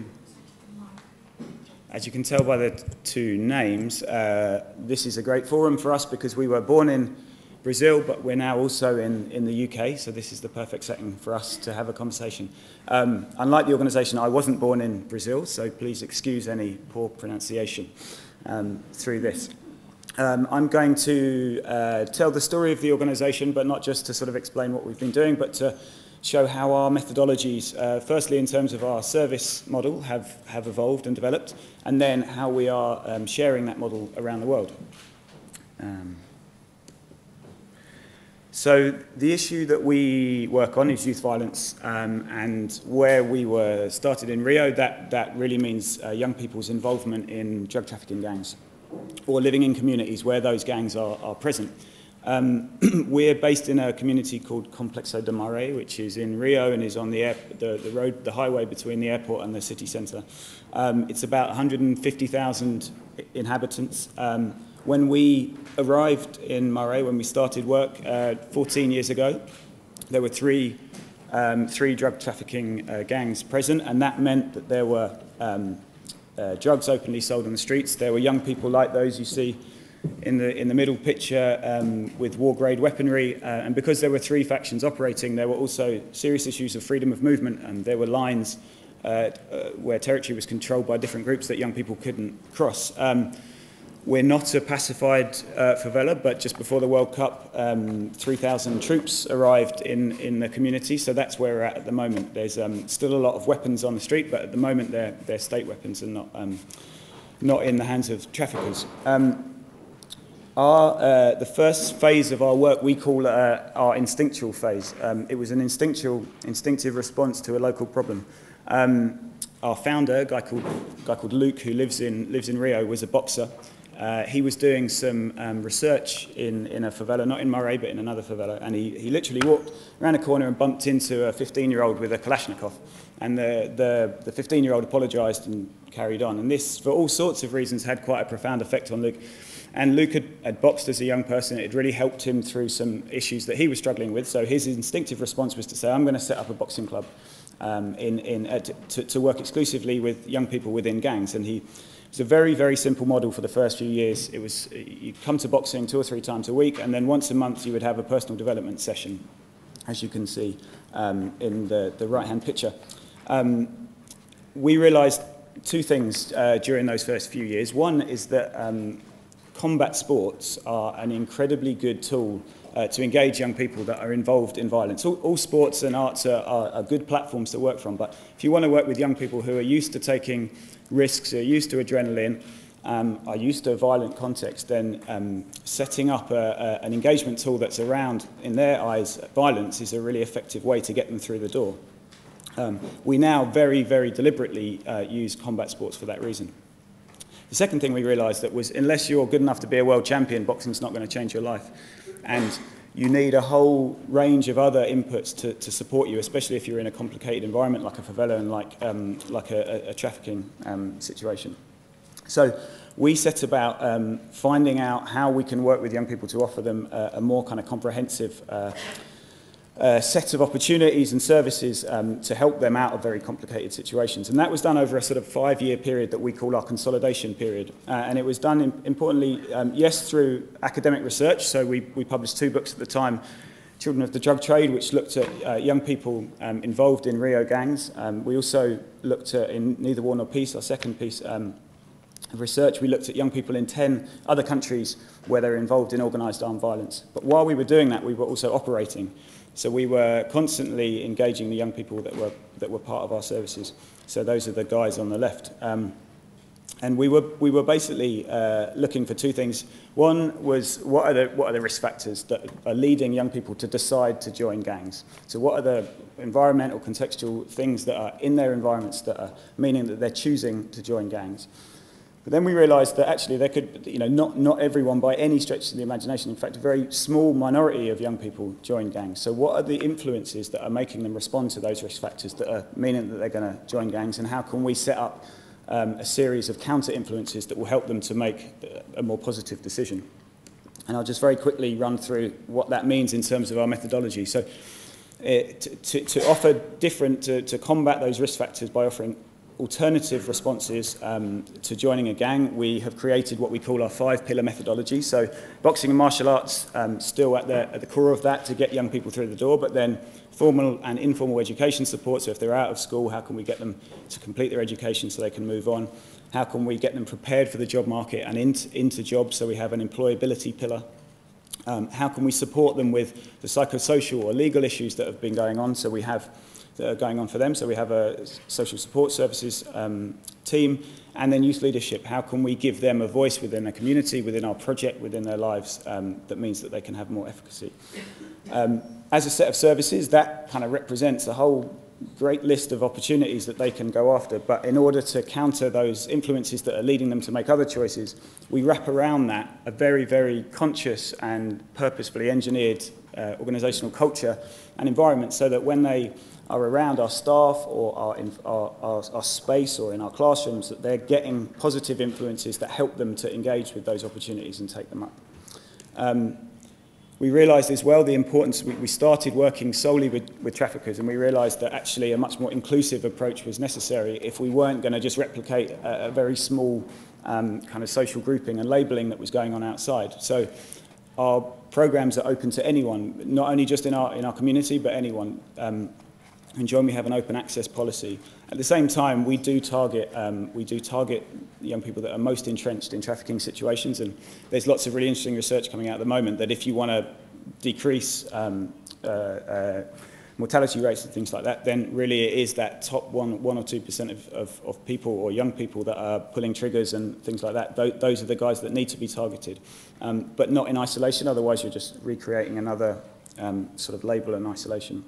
As you can tell by the two names, uh, this is a great forum for us because we were born in Brazil, but we're now also in, in the U K, so this is the perfect setting for us to have a conversation. Um, unlike the organisation, I wasn't born in Brazil, so please excuse any poor pronunciation um, through this. Um, I'm going to uh, tell the story of the organisation, but not just to sort of explain what we've been doing, but to show how our methodologies, uh, firstly in terms of our service model, have, have evolved and developed, and then how we are um, sharing that model around the world. Um, so the issue that we work on is youth violence, um, and where we were started in Rio, that, that really means uh, young people's involvement in drug trafficking gangs, or living in communities where those gangs are, are present. Um, we're based in a community called Complexo de Maré, which is in Rio and is on the, air, the, the road, the highway between the airport and the city centre. Um, it's about one hundred fifty thousand inhabitants. Um, when we arrived in Maré, when we started work uh, fourteen years ago, there were three, um, three drug trafficking uh, gangs present, and that meant that there were um, uh, drugs openly sold on the streets. There were young people like those you see in the, in the middle picture um, with war-grade weaponry, uh, and because there were three factions operating, there were also serious issues of freedom of movement, and there were lines uh, uh, where territory was controlled by different groups that young people couldn't cross. Um, we're not a pacified uh, favela, but just before the World Cup, um, three thousand troops arrived in, in the community, so that's where we're at at the moment. There's um, still a lot of weapons on the street, but at the moment they're, they're state weapons and not, um, not in the hands of traffickers. Um, Our, uh, the first phase of our work we call uh, our instinctual phase. Um, it was an instinctual, instinctive response to a local problem. Um, our founder, a guy called, guy called Luke, who lives in, lives in Rio, was a boxer. Uh, he was doing some um, research in, in a favela, not in Maré, but in another favela, and he, he literally walked around a corner and bumped into a fifteen-year-old with a Kalashnikov. And the, the, the fifteen-year-old apologised and carried on. And this, for all sorts of reasons, had quite a profound effect on Luke. And Luke had, had boxed as a young person. It had really helped him through some issues that he was struggling with. So his instinctive response was to say, I'm going to set up a boxing club um, in, in, uh, to, to work exclusively with young people within gangs. And he, it was a very, very simple model for the first few years. It was, you'd come to boxing two or three times a week, and then once a month you would have a personal development session, as you can see um, in the, the right-hand picture. Um, we realised two things uh, during those first few years. One is that um, combat sports are an incredibly good tool uh, to engage young people that are involved in violence. All, all sports and arts are, are, are good platforms to work from, but if you want to work with young people who are used to taking risks, who are used to adrenaline, um, are used to a violent context, then um, setting up a, a, an engagement tool that's around, in their eyes, violence is a really effective way to get them through the door. Um, we now very, very deliberately uh, use combat sports for that reason. The second thing we realised that was, unless you're good enough to be a world champion, boxing's not going to change your life. And you need a whole range of other inputs to, to support you, especially if you're in a complicated environment like a favela and like, um, like a, a trafficking um, situation. So we set about um, finding out how we can work with young people to offer them a, a more kind of comprehensive uh, Uh, set of opportunities and services um, to help them out of very complicated situations. And that was done over a sort of five-year period that we call our consolidation period. Uh, and it was done, in, importantly, um, yes, through academic research. So we, we published two books at the time, Children of the Drug Trade, which looked at uh, young people um, involved in Rio gangs. Um, we also looked at, in Neither War Nor Peace, our second piece um, of research, we looked at young people in ten other countries where they're involved in organised armed violence. But while we were doing that, we were also operating. So we were constantly engaging the young people that were, that were part of our services. So those are the guys on the left. Um, and we were, we were basically uh, looking for two things. One was, what are, the, what are the risk factors that are leading young people to decide to join gangs? So what are the environmental, contextual things that are in their environments that are meaning that they're choosing to join gangs? But then we realised that actually there could, you know, not, not everyone by any stretch of the imagination, in fact, a very small minority of young people join gangs. So what are the influences that are making them respond to those risk factors that are meaning that they're going to join gangs, and how can we set up um, a series of counter-influences that will help them to make a more positive decision? And I'll just very quickly run through what that means in terms of our methodology. So it, to, to offer different, to, to combat those risk factors by offering alternative responses um, to joining a gang, we have created what we call our five-pillar methodology. So boxing and martial arts um, still at the, at the core of that to get young people through the door, but then formal and informal education support. So if they're out of school, how can we get them to complete their education so they can move on? How can we get them prepared for the job market and into, into jobs, so we have an employability pillar? Um, how can we support them with the psychosocial or legal issues that have been going on? So we have that are going on for them. So we have a social support services um, team, and then youth leadership. How can we give them a voice within their community, within our project, within their lives, um, that means that they can have more efficacy? Um, as a set of services, that kind of represents a whole great list of opportunities that they can go after. But in order to counter those influences that are leading them to make other choices, we wrap around that a very, very conscious and purposefully engineered uh, organisational culture and environment, so that when they are around our staff or our, in, our, our, our space or in our classrooms, that they're getting positive influences that help them to engage with those opportunities and take them up. Um, we realised as well the importance, we, we started working solely with, with traffickers, and we realised that actually a much more inclusive approach was necessary if we weren't going to just replicate a, a very small um, kind of social grouping and labelling that was going on outside. So our programmes are open to anyone, not only just in our, in our community, but anyone. Um, And join, we have an open access policy. At the same time, we do target um, we do target young people that are most entrenched in trafficking situations, and there's lots of really interesting research coming out at the moment that if you want to decrease um, uh, uh, mortality rates and things like that, then really it is that top one, one or two percent of, of, of people or young people that are pulling triggers and things like that. Th those are the guys that need to be targeted, um, but not in isolation. Otherwise, you're just recreating another um, sort of label and isolation.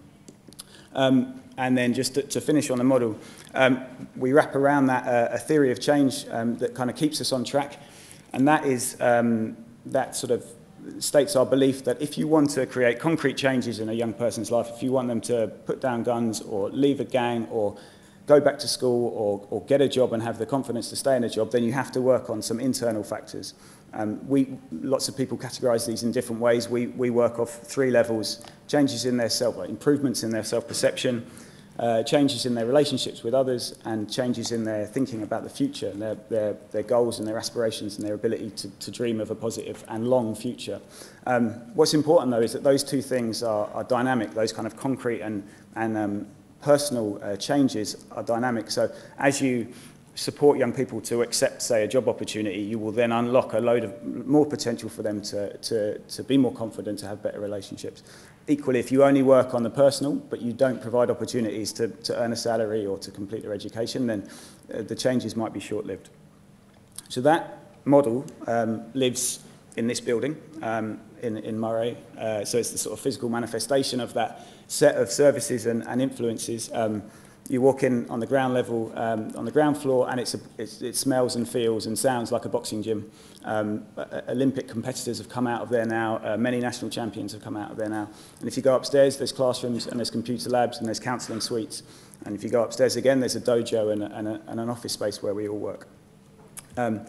Um, and then just to, to finish on the model, um, we wrap around that uh, a theory of change um, that kind of keeps us on track, and that is um, that sort of states our belief that if you want to create concrete changes in a young person's life, if you want them to put down guns or leave a gang or go back to school or, or get a job and have the confidence to stay in a job, then you have to work on some internal factors. Um, we, lots of people categorise these in different ways. We, we work off three levels: changes in their self, improvements in their self-perception, uh, changes in their relationships with others, and changes in their thinking about the future, and their, their, their goals and their aspirations and their ability to, to dream of a positive and long future. Um, what's important, though, is that those two things are, are dynamic. Those kind of concrete and, and um, personal uh, changes are dynamic. So as you support young people to accept, say, a job opportunity, you will then unlock a load of more potential for them to, to, to be more confident, to have better relationships. Equally, if you only work on the personal, but you don't provide opportunities to, to earn a salary or to complete their education, then uh, the changes might be short-lived. So that model um, lives in this building um, in, in Moray. Uh, so it's the sort of physical manifestation of that set of services and, and influences. Um, You walk in on the ground level, um, on the ground floor, and it's a, it's, it smells and feels and sounds like a boxing gym. Um, Olympic competitors have come out of there now. Uh, many national champions have come out of there now. And if you go upstairs, there's classrooms and there's computer labs and there's counselling suites. And if you go upstairs again, there's a dojo and, a, and, a, and an office space where we all work. Um,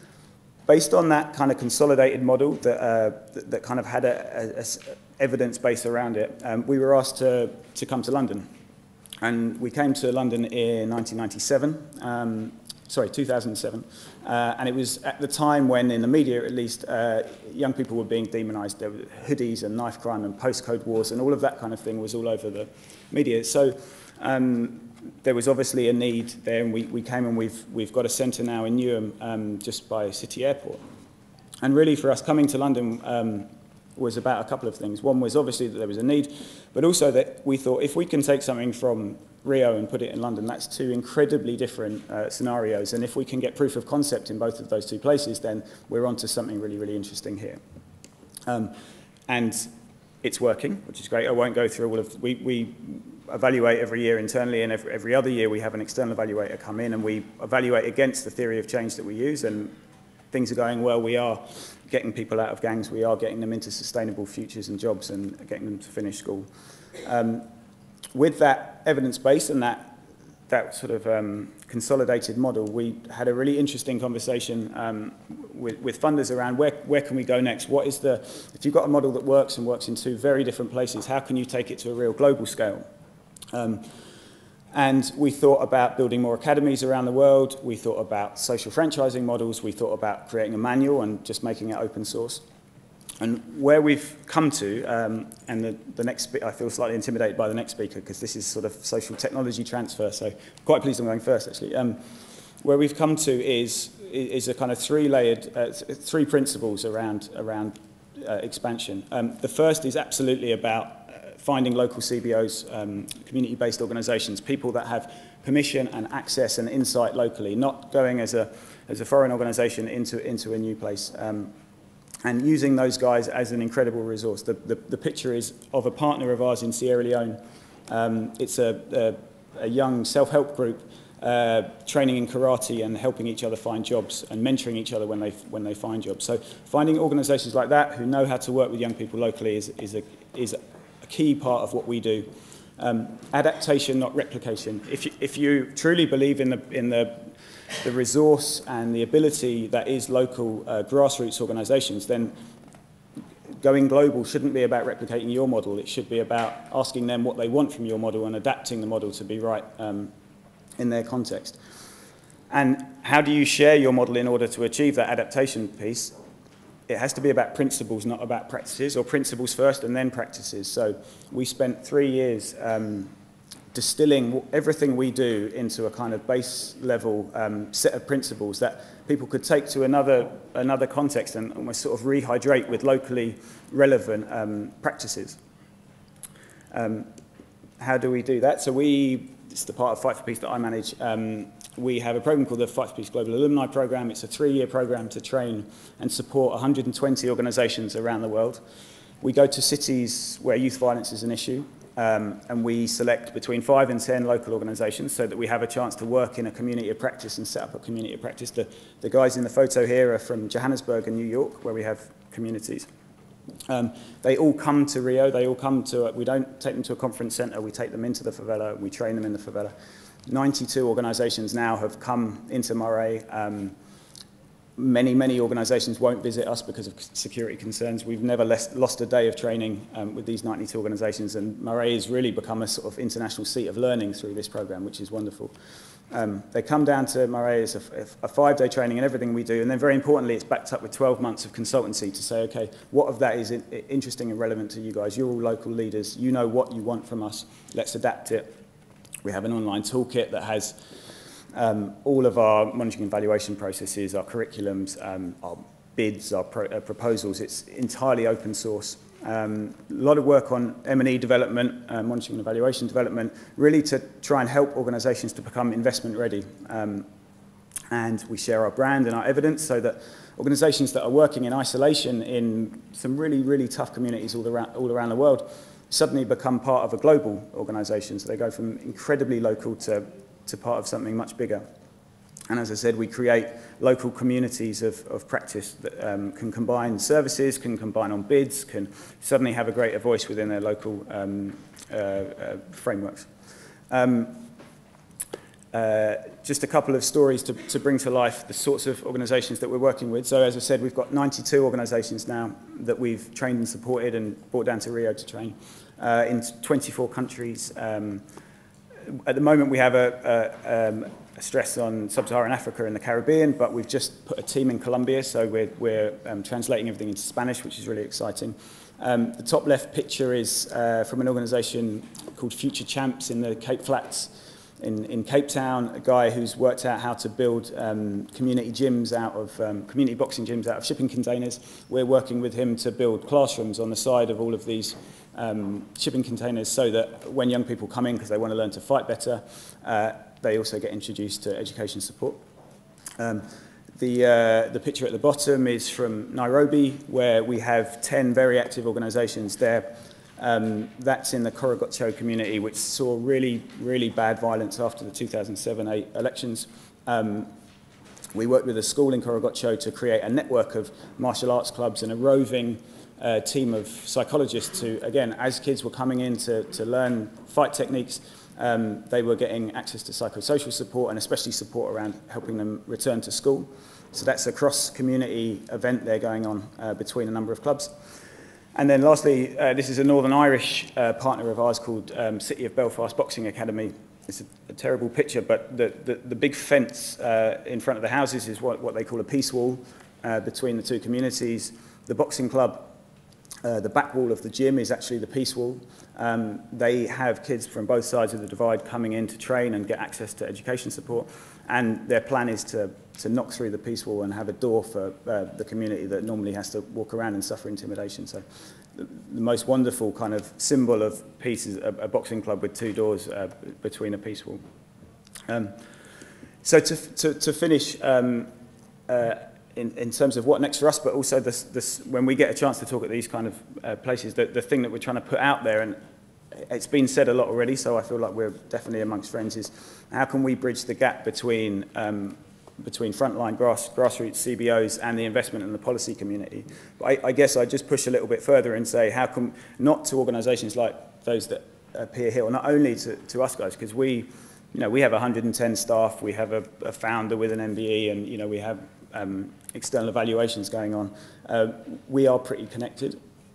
based on that kind of consolidated model that, uh, that, that kind of had a, a, a evidence base around it, um, we were asked to, to come to London. And we came to London in nineteen ninety-seven, um, sorry, two thousand seven. Uh, and it was at the time when, in the media at least, uh, young people were being demonised. There were hoodies and knife crime and postcode wars and all of that kind of thing was all over the media. So um, there was obviously a need there, and we, we came and we've, we've got a centre now in Newham, um, just by City Airport. And really for us coming to London, um, was about a couple of things. One was obviously that there was a need, but also that we thought if we can take something from Rio and put it in London, that's two incredibly different uh, scenarios. And if we can get proof of concept in both of those two places, then we're onto something really, really interesting here. Um, and it's working, which is great. I won't go through all of, we, we evaluate every year internally, and every, every other year we have an external evaluator come in and we evaluate against the theory of change that we use, and things are going well. We are getting people out of gangs, we are getting them into sustainable futures and jobs and getting them to finish school. Um, with that evidence base and that, that sort of um, consolidated model, we had a really interesting conversation um, with, with funders around where, where can we go next? What is the, if you've got a model that works and works in two very different places, how can you take it to a real global scale? Um, And we thought about building more academies around the world. We thought about social franchising models. We thought about creating a manual and just making it open source. And where we've come to, um, and the, the next, I feel slightly intimidated by the next speaker because this is sort of social technology transfer, so quite pleased I'm going first actually. Um, where we've come to is, is a kind of three-layered, uh, three principles around, around uh, expansion. Um, the first is absolutely about finding local C B Os, um, community-based organisations, people that have permission and access and insight locally, not going as a, as a foreign organisation into, into a new place, um, and using those guys as an incredible resource. The, the, the picture is of a partner of ours in Sierra Leone. Um, it's a, a, a young self-help group uh, training in karate and helping each other find jobs and mentoring each other when they, when they find jobs. So finding organisations like that who know how to work with young people locally is, is a, is a key part of what we do. Um, adaptation, not replication. If you, if you truly believe in the, in the, the resource and the ability that is local uh, grassroots organisations, then going global shouldn't be about replicating your model. It should be about asking them what they want from your model and adapting the model to be right um, in their context. And how do you share your model in order to achieve that adaptation piece? It has to be about principles, not about practices, or principles first and then practices. So we spent three years um, distilling everything we do into a kind of base level um, set of principles that people could take to another, another context and almost sort of rehydrate with locally relevant um, practices. Um, how do we do that? So we, it's the part of Fight for Peace that I manage. Um, We have a program called the Fight for Peace Global Alumni Program. It's a three-year program to train and support one hundred twenty organisations around the world. We go to cities where youth violence is an issue, um, and we select between five and ten local organisations so that we have a chance to work in a community of practice and set up a community of practice. The, the guys in the photo here are from Johannesburg and New York, where we have communities. Um, they all come to Rio. They all come to, we don't take them to a conference centre. We take them into the favela. We train them in the favela. ninety-two organisations now have come into Moray. Um, many, many organisations won't visit us because of security concerns. We've never less, lost a day of training um, with these ninety-two organisations, and Moray has really become a sort of international seat of learning through this programme, which is wonderful. Um, they come down to Moray as a, a five-day training in everything we do, and then very importantly, it's backed up with twelve months of consultancy to say, okay, what of that is in, interesting and relevant to you guys? You're all local leaders. You know what you want from us. Let's adapt it. We have an online toolkit that has Um, all of our monitoring and evaluation processes, our curriculums, um, our bids, our pro uh, proposals, it's entirely open source. Um, a lot of work on M and E development, uh, monitoring and evaluation development, really to try and help organisations to become investment ready. Um, and we share our brand and our evidence so that organisations that are working in isolation in some really, really tough communities all around, all around the world suddenly become part of a global organisation. So they go from incredibly local to, to part of something much bigger. And as I said, we create local communities of, of practice that um, can combine services, can combine on bids, can suddenly have a greater voice within their local um, uh, uh, frameworks. Um, uh, just a couple of stories to, to bring to life the sorts of organisations that we're working with. So as I said, we've got ninety-two organisations now that we've trained and supported and brought down to Rio to train uh, in twenty-four countries. Um, at the moment, we have a, a um, stress on sub-Saharan Africa and the Caribbean, but we've just put a team in Colombia, so we're, we're um, translating everything into Spanish, which is really exciting. Um, the top left picture is uh, from an organisation called Future Champs in the Cape Flats in, in Cape Town, a guy who's worked out how to build um, community gyms out of, um, community boxing gyms out of shipping containers. We're working with him to build classrooms on the side of all of these um, shipping containers so that when young people come in because they want to learn to fight better, uh, they also get introduced to education support. Um, the, uh, the picture at the bottom is from Nairobi, where we have ten very active organisations there. Um, that's in the Korogocho community, which saw really, really bad violence after the two thousand seven eight elections. Um, we worked with a school in Korogocho to create a network of martial arts clubs and a roving uh, team of psychologists who, again, as kids were coming in to, to learn fight techniques, Um, they were getting access to psychosocial support and especially support around helping them return to school. So that's a cross-community event there going on uh, between a number of clubs. And then lastly, uh, this is a Northern Irish uh, partner of ours called um, City of Belfast Boxing Academy. It's a, a terrible picture, but the, the, the big fence uh, in front of the houses is what, what they call a peace wall uh, between the two communities. The boxing club, uh, the back wall of the gym is actually the peace wall. Um, they have kids from both sides of the divide coming in to train and get access to education support. And their plan is to, to knock through the peace wall and have a door for uh, the community that normally has to walk around and suffer intimidation. So the, the most wonderful kind of symbol of peace is a, a boxing club with two doors uh, between a peace wall. Um, so to, to, to finish, um, uh, In, in terms of what next for us, but also this, this, when we get a chance to talk at these kind of uh, places, the, the thing that we're trying to put out there, and it's been said a lot already, so I feel like we're definitely amongst friends, is how can we bridge the gap between, um, between frontline grass, grassroots C B Os and the investment and the policy community. But I, I guess I'd just push a little bit further and say, how can, not to organisations like those that appear here, or not only to, to us guys, because we, you know, we have one hundred and ten staff, we have a, a founder with an M B E, and, you know, we have Um, external evaluations going on. Uh, we are pretty connected.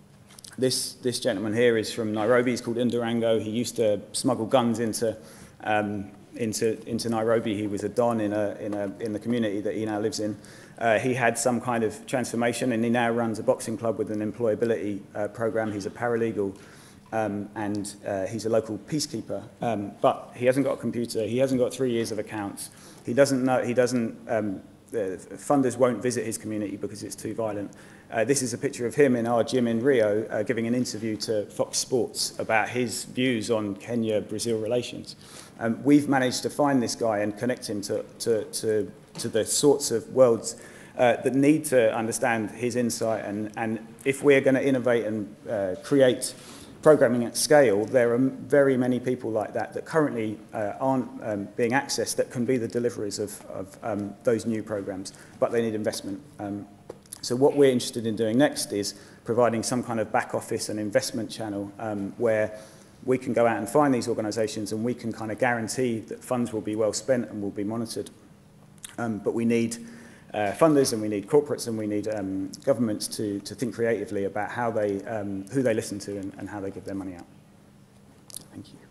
This, this gentleman here is from Nairobi. He's called Underground. He used to smuggle guns into, um, into, into Nairobi. He was a don in, a, in, a, in the community that he now lives in. Uh, he had some kind of transformation, and he now runs a boxing club with an employability uh, program. He's a paralegal, um, and uh, he's a local peacekeeper. Um, but he hasn't got a computer. He hasn't got three years of accounts. He doesn't know. He doesn't. Um, The funders won't visit his community because it's too violent. Uh, this is a picture of him in our gym in Rio uh, giving an interview to Fox Sports about his views on Kenya-Brazil relations. Um, we've managed to find this guy and connect him to, to, to, to the sorts of worlds uh, that need to understand his insight. And, and if we're going to innovate and uh, create programming at scale, there are very many people like that that currently uh, aren't um, being accessed that can be the deliverers of, of um, those new programs, but they need investment. Um, so what we're interested in doing next is providing some kind of back office and investment channel um, where we can go out and find these organisations and we can kind of guarantee that funds will be well spent and will be monitored. Um, but we need Uh, funders, and we need corporates, and we need um, governments to, to think creatively about how they, um, who they listen to and, and how they give their money out. Thank you.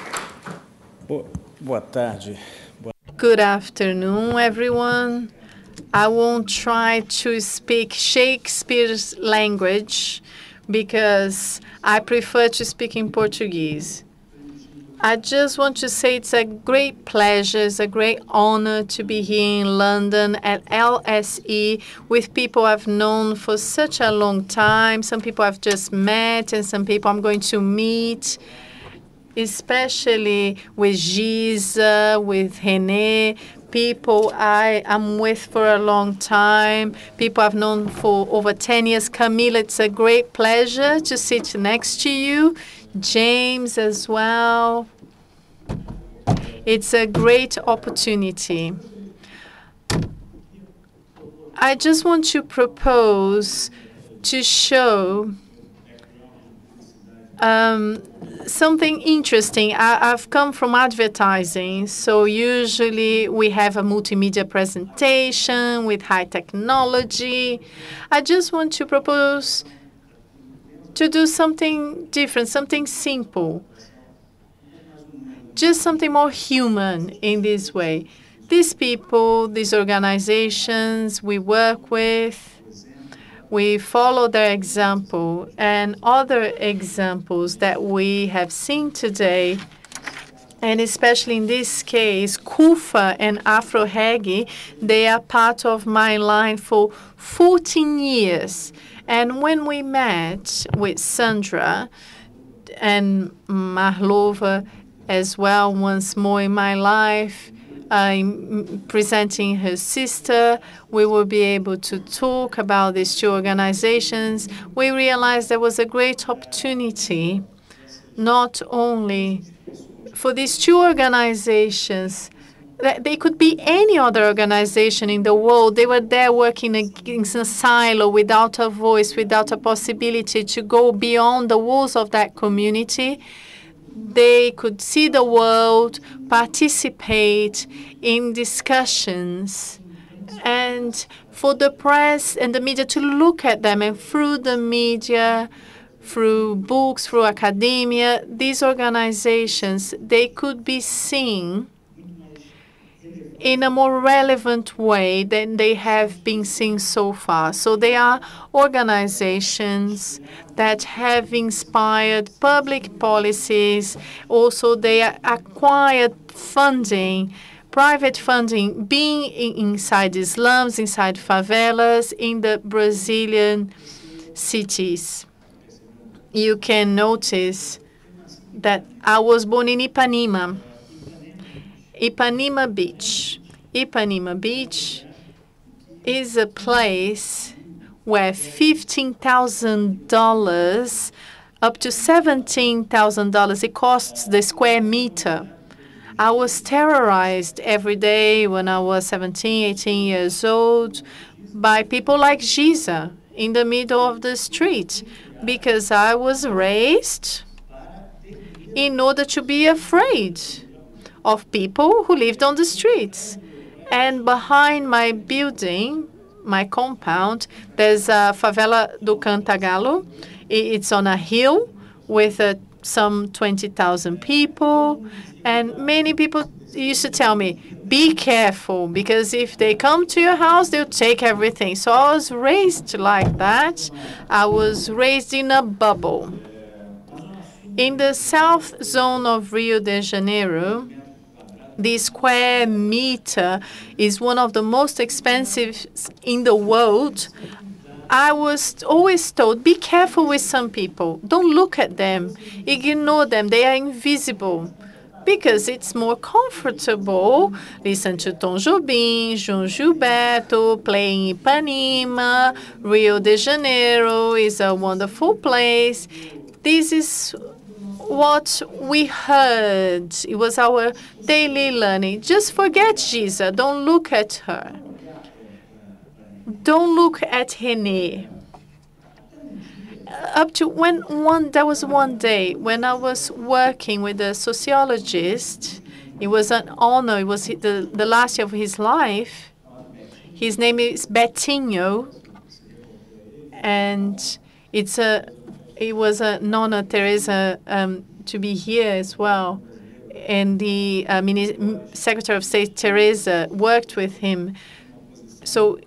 Boa tarde. Good afternoon, everyone. I won't try to speak Shakespeare's language because I prefer to speak in Portuguese. I just want to say it's a great pleasure, it's a great honor to be here in London at L S E with people I've known for such a long time. Some people I've just met and some people I'm going to meet, especially with Gizza, with Rene, people I am with for a long time, people I've known for over ten years. Camila, it's a great pleasure to sit next to you. James as well. It's a great opportunity. I just want to propose to show um, something interesting. I, I've come from advertising, so usually we have a multimedia presentation with high technology. I just want to propose to do something different, something simple, just something more human in this way. These people, these organizations we work with, we follow their example, and other examples that we have seen today, and especially in this case, Kufa and Afro Reggae, they are part of my line for fourteen years. And when we met with Sandra and Marlova as well, once more in my life, I'm presenting her sister, we will be able to talk about these two organizations. We realized there was a great opportunity, not only for these two organizations, that they could be any other organization in the world. They were there working against a silo, without a voice, without a possibility to go beyond the walls of that community. They could see the world, participate in discussions, and for the press and the media to look at them, and through the media, through books, through academia, these organizations, they could be seen in a more relevant way than they have been seen so far. So they are organizations that have inspired public policies. Also, they acquired funding, private funding, being inside the slums, inside favelas, in the Brazilian cities. You can notice that I was born in Ipanema. Ipanema Beach. Ipanema Beach is a place where fifteen thousand dollars up to seventeen thousand dollars it costs the square meter. I was terrorized every day when I was seventeen, eighteen years old by people like Gizza in the middle of the street, because I was raised in order to be afraid of people who lived on the streets. And behind my building, my compound, there's a favela do Cantagalo. It's on a hill with uh, some twenty thousand people. And many people used to tell me, be careful, because if they come to your house, they'll take everything. So I was raised like that. I was raised in a bubble. In the south zone of Rio de Janeiro, the square meter is one of the most expensive in the world. I was always told, be careful with some people. Don't look at them. Ignore them. They are invisible. Because it's more comfortable. Listen to Tom Jobim, João Gilberto, playing Ipanema. Rio de Janeiro is a wonderful place. This is what we heard. It was our daily learning. Just forget Gizza. Don't look at her. Don't look at Rene. Up to when one, there was one day when I was working with a sociologist. It was an honor. It was the, the last year of his life. His name is Betinho. And it's a It was an honor, Teresa, um, to be here as well. And the uh, Secretary of State, Teresa, worked with him. So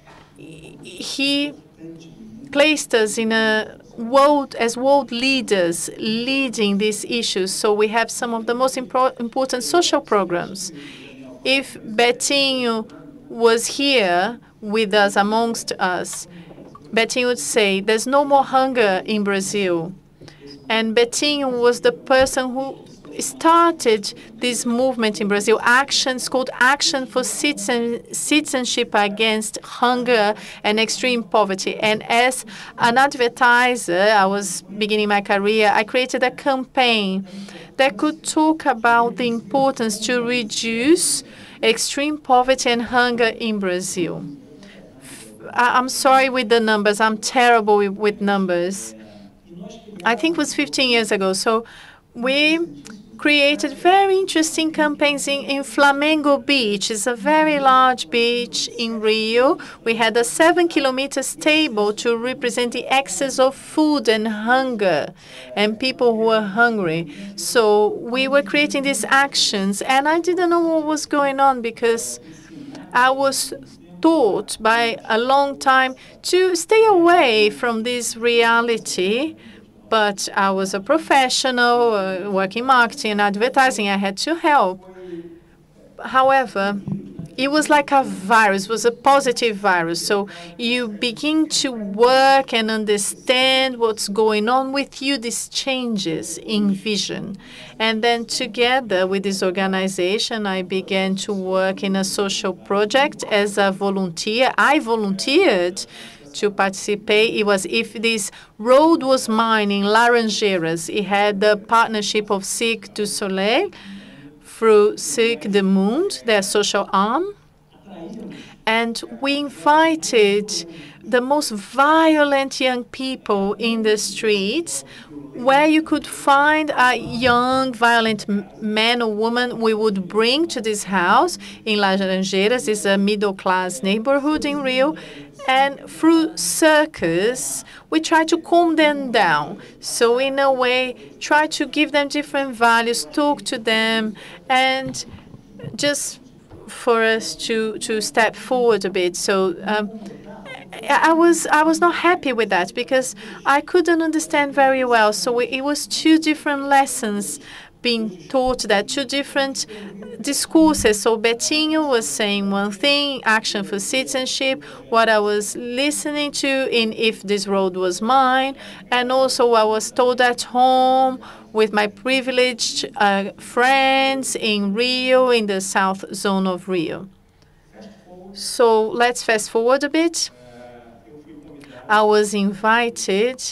he placed us in a world as world leaders leading these issues. So we have some of the most impor important social programs. If Betinho was here with us, amongst us, Betinho would say, there's no more hunger in Brazil. And Betinho was the person who started this movement in Brazil, actions called Action for Citizen, Citizenship Against Hunger and Extreme Poverty. And as an advertiser, I was beginning my career, I created a campaign that could talk about the importance to reduce extreme poverty and hunger in Brazil. I'm sorry with the numbers. I'm terrible with numbers. I think it was fifteen years ago. So we created very interesting campaigns in, in Flamengo Beach. It's a very large beach in Rio. We had a seven kilometers table to represent the excess of food and hunger and people who were hungry. So we were creating these actions, and I didn't know what was going on because I was taught by a long time to stay away from this reality. But I was a professional, uh, working marketing and advertising. I had to help. However, it was like a virus. It was a positive virus. So you begin to work and understand what's going on with you, these changes in vision. And then together with this organization, I began to work in a social project as a volunteer. I volunteered to participate. It was if this road was mine in Laranjeiras. It had the partnership of Cirque du Soleil through Cirque du Monde, their social arm. And we invited the most violent young people in the streets, where you could find a young, violent man or woman we would bring to this house in Laranjeiras. It's a middle-class neighborhood in Rio. And through circus, we try to calm them down. So in a way, try to give them different values, talk to them, and just for us to, to step forward a bit. So um, I was I was not happy with that because I couldn't understand very well. So it was two different lessons being taught, that two different discourses. So Betinho was saying one thing, action for citizenship, what I was listening to in If This Road Was Mine, and also I was told at home with my privileged uh, friends in Rio, in the south zone of Rio. So let's fast forward a bit. I was invited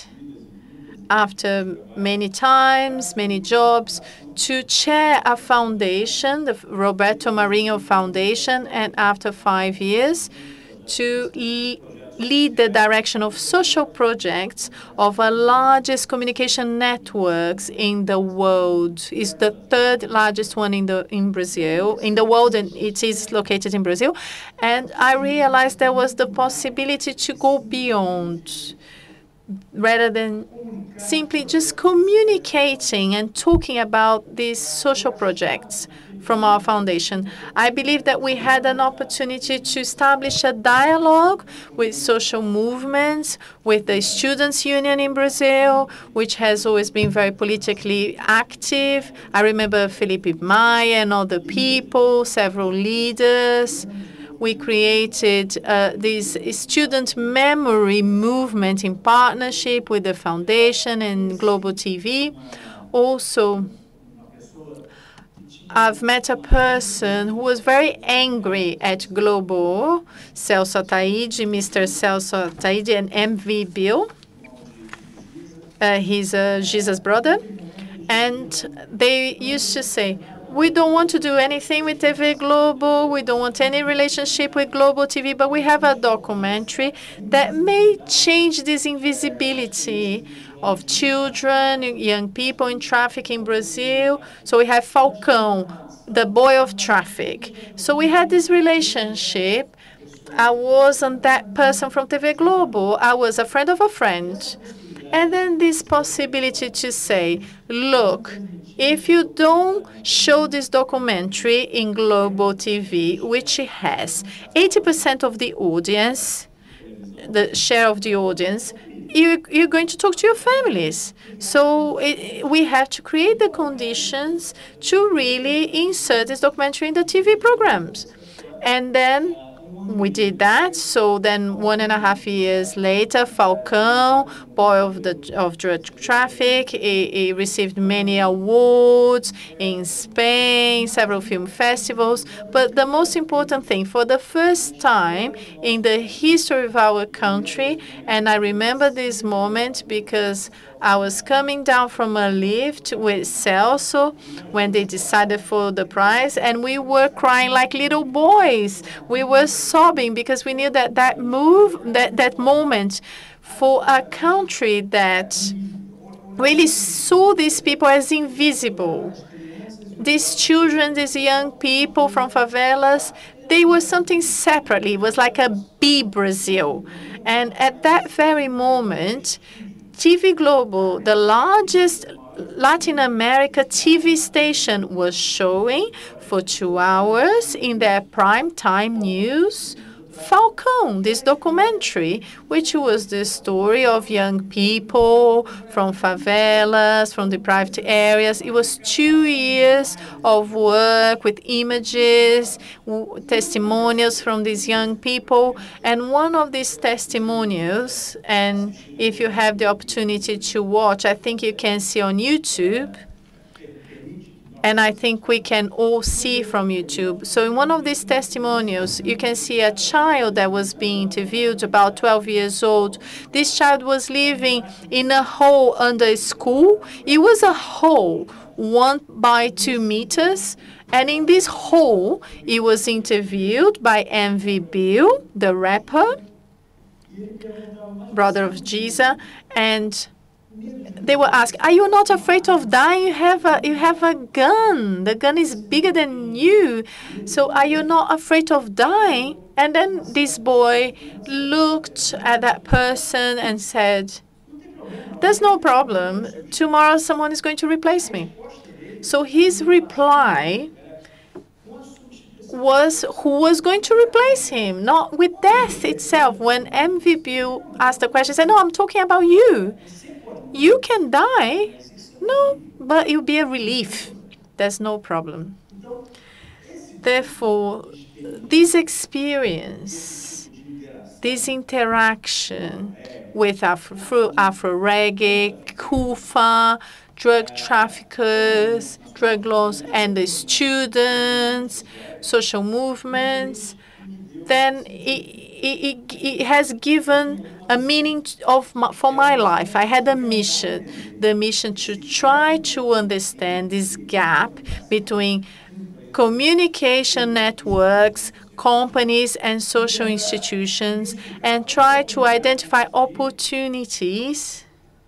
after many times, many jobs, to chair a foundation, the Roberto Marinho Foundation, and after five years, to lead the direction of social projects of the largest communication networks in the world. It's the third largest one in the in Brazil, in the world, and it is located in Brazil. And I realized there was the possibility to go beyond, rather than simply just communicating and talking about these social projects from our foundation. I believe that we had an opportunity to establish a dialogue with social movements, with the Students' Union in Brazil, which has always been very politically active. I remember Felipe Maia and other people, several leaders. We created uh, this student memory movement in partnership with the foundation and Global T V. Also, I've met a person who was very angry at Globo, Celso Ataide, Mister Celso Ataide, and M V Bill. Uh, he's uh, Gizza's brother. And they used to say, we don't want to do anything with T V Globo. We don't want any relationship with Global T V, but we have a documentary that may change this invisibility of children, young people in traffic in Brazil. So we have Falcão, the boy of traffic. So we had this relationship. I wasn't that person from T V Globo. I was a friend of a friend. And then this possibility to say, look, If you don't show this documentary in global T V, which it has eighty percent of the audience, the share of the audience, you, you're going to talk to your families. So it, we have to create the conditions to really insert this documentary in the T V programs. And then we did that. So then one and a half years later, Falcão, boy of the of drug traffic, he, he received many awards in Spain, several film festivals. But the most important thing, for the first time in the history of our country, and I remember this moment because I was coming down from a lift with Celso when they decided for the prize, and we were crying like little boys. We were sobbing because we knew that that move, that, that moment for a country that really saw these people as invisible. These children, these young people from favelas, they were something separately. It was like a B Brazil. And at that very moment, T V Global, the largest Latin America T V station, was showing for two hours in their prime time news Falcão, this documentary, which was the story of young people from favelas, from deprived areas. It was two years of work with images, testimonials from these young people. And one of these testimonials, and if you have the opportunity to watch, I think you can see on YouTube, and I think we can all see from YouTube. So in one of these testimonials, you can see a child that was being interviewed, about twelve years old. This child was living in a hole under a school. It was a hole one by two meters. And in this hole, he was interviewed by M V Bill, the rapper, brother of Gizza, and they were asked, "Are you not afraid of dying? You have a you have a gun. The gun is bigger than you. So are you not afraid of dying?" And then this boy looked at that person and said, "There's no problem. Tomorrow someone is going to replace me." So his reply was who was going to replace him, not with death itself. When M V Bill asked the question, he said, "No, I'm talking about you. You can die." "No, but it will be a relief. There's no problem." Therefore, this experience, this interaction with Afro, through Afro Reggae, Kufa, drug traffickers, drug laws, and the students, social movements, then it, it, it has given a meaning of my, for my life. I had a mission, the mission to try to understand this gap between communication networks, companies, and social institutions, and try to identify opportunities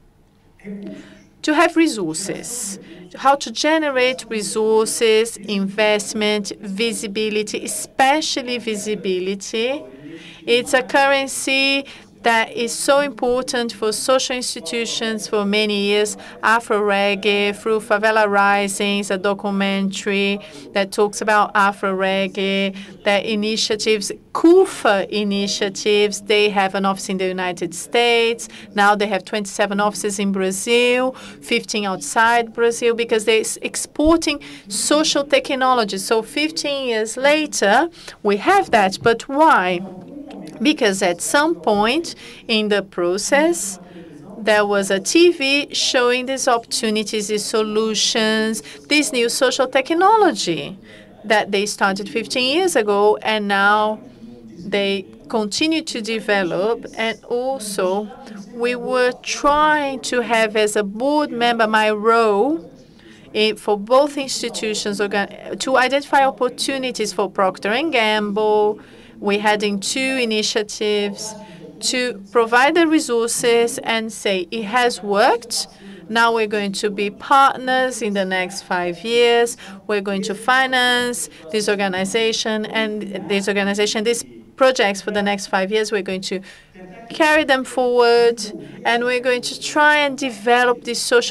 to have resources, how to generate resources, investment, visibility, especially visibility. It's a currency that is so important for social institutions for many years. Afro Reggae, through Favela Risings, a documentary that talks about Afro Reggae, their initiatives, Kufa initiatives. They have an office in the United States. Now they have twenty-seven offices in Brazil, fifteen outside Brazil, because they're exporting social technology. So fifteen years later, we have that. But why? Because at some point in the process, there was a T V showing these opportunities, these solutions, this new social technology that they started fifteen years ago, and now they continue to develop. And also, we were trying to have as a board member my role in, for both institutions to identify opportunities for Procter and Gamble. We had in two initiatives to provide the resources and say, it has worked. Now we're going to be partners in the next five years. We're going to finance this organization and this organization, these projects for the next five years. We're going to carry them forward, and we're going to try and develop this social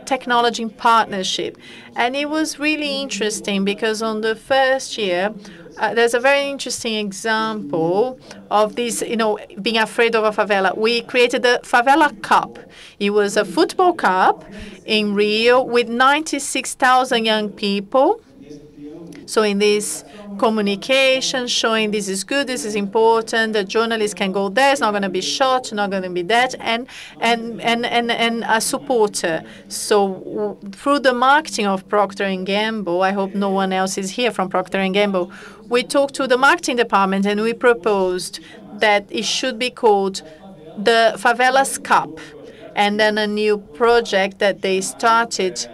technology partnership. And it was really interesting because on the first year, uh, there's a very interesting example of this, you know, being afraid of a favela. We created the Favela Cup. It was a football cup in Rio with ninety-six thousand young people. So in this communication, showing this is good, this is important, the journalist can go there, it's not going to be shot, not going to be that, and and and and, and a supporter. So through the marketing of Procter and Gamble, I hope no one else is here from Procter and Gamble, we talked to the marketing department and we proposed that it should be called the Favelas Cup, and then a new project that they started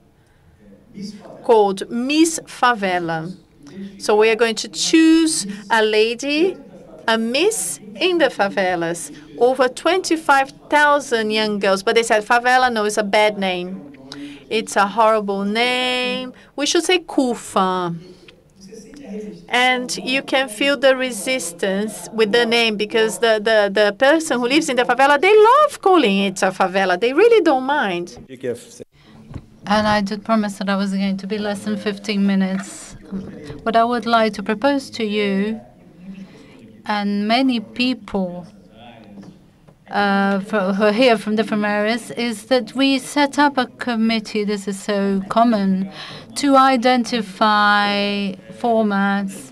called Miss Favela. So we are going to choose a lady, a miss in the favelas, over twenty-five thousand young girls. But they said favela, no, it's a bad name. It's a horrible name. We should say Kufa. And you can feel the resistance with the name because the, the, the person who lives in the favela, they love calling it a favela. They really don't mind. And I did promise that I was going to be less than fifteen minutes. What I would like to propose to you, and many people uh, for, who are here from different areas, is that we set up a committee, this is so common, to identify formats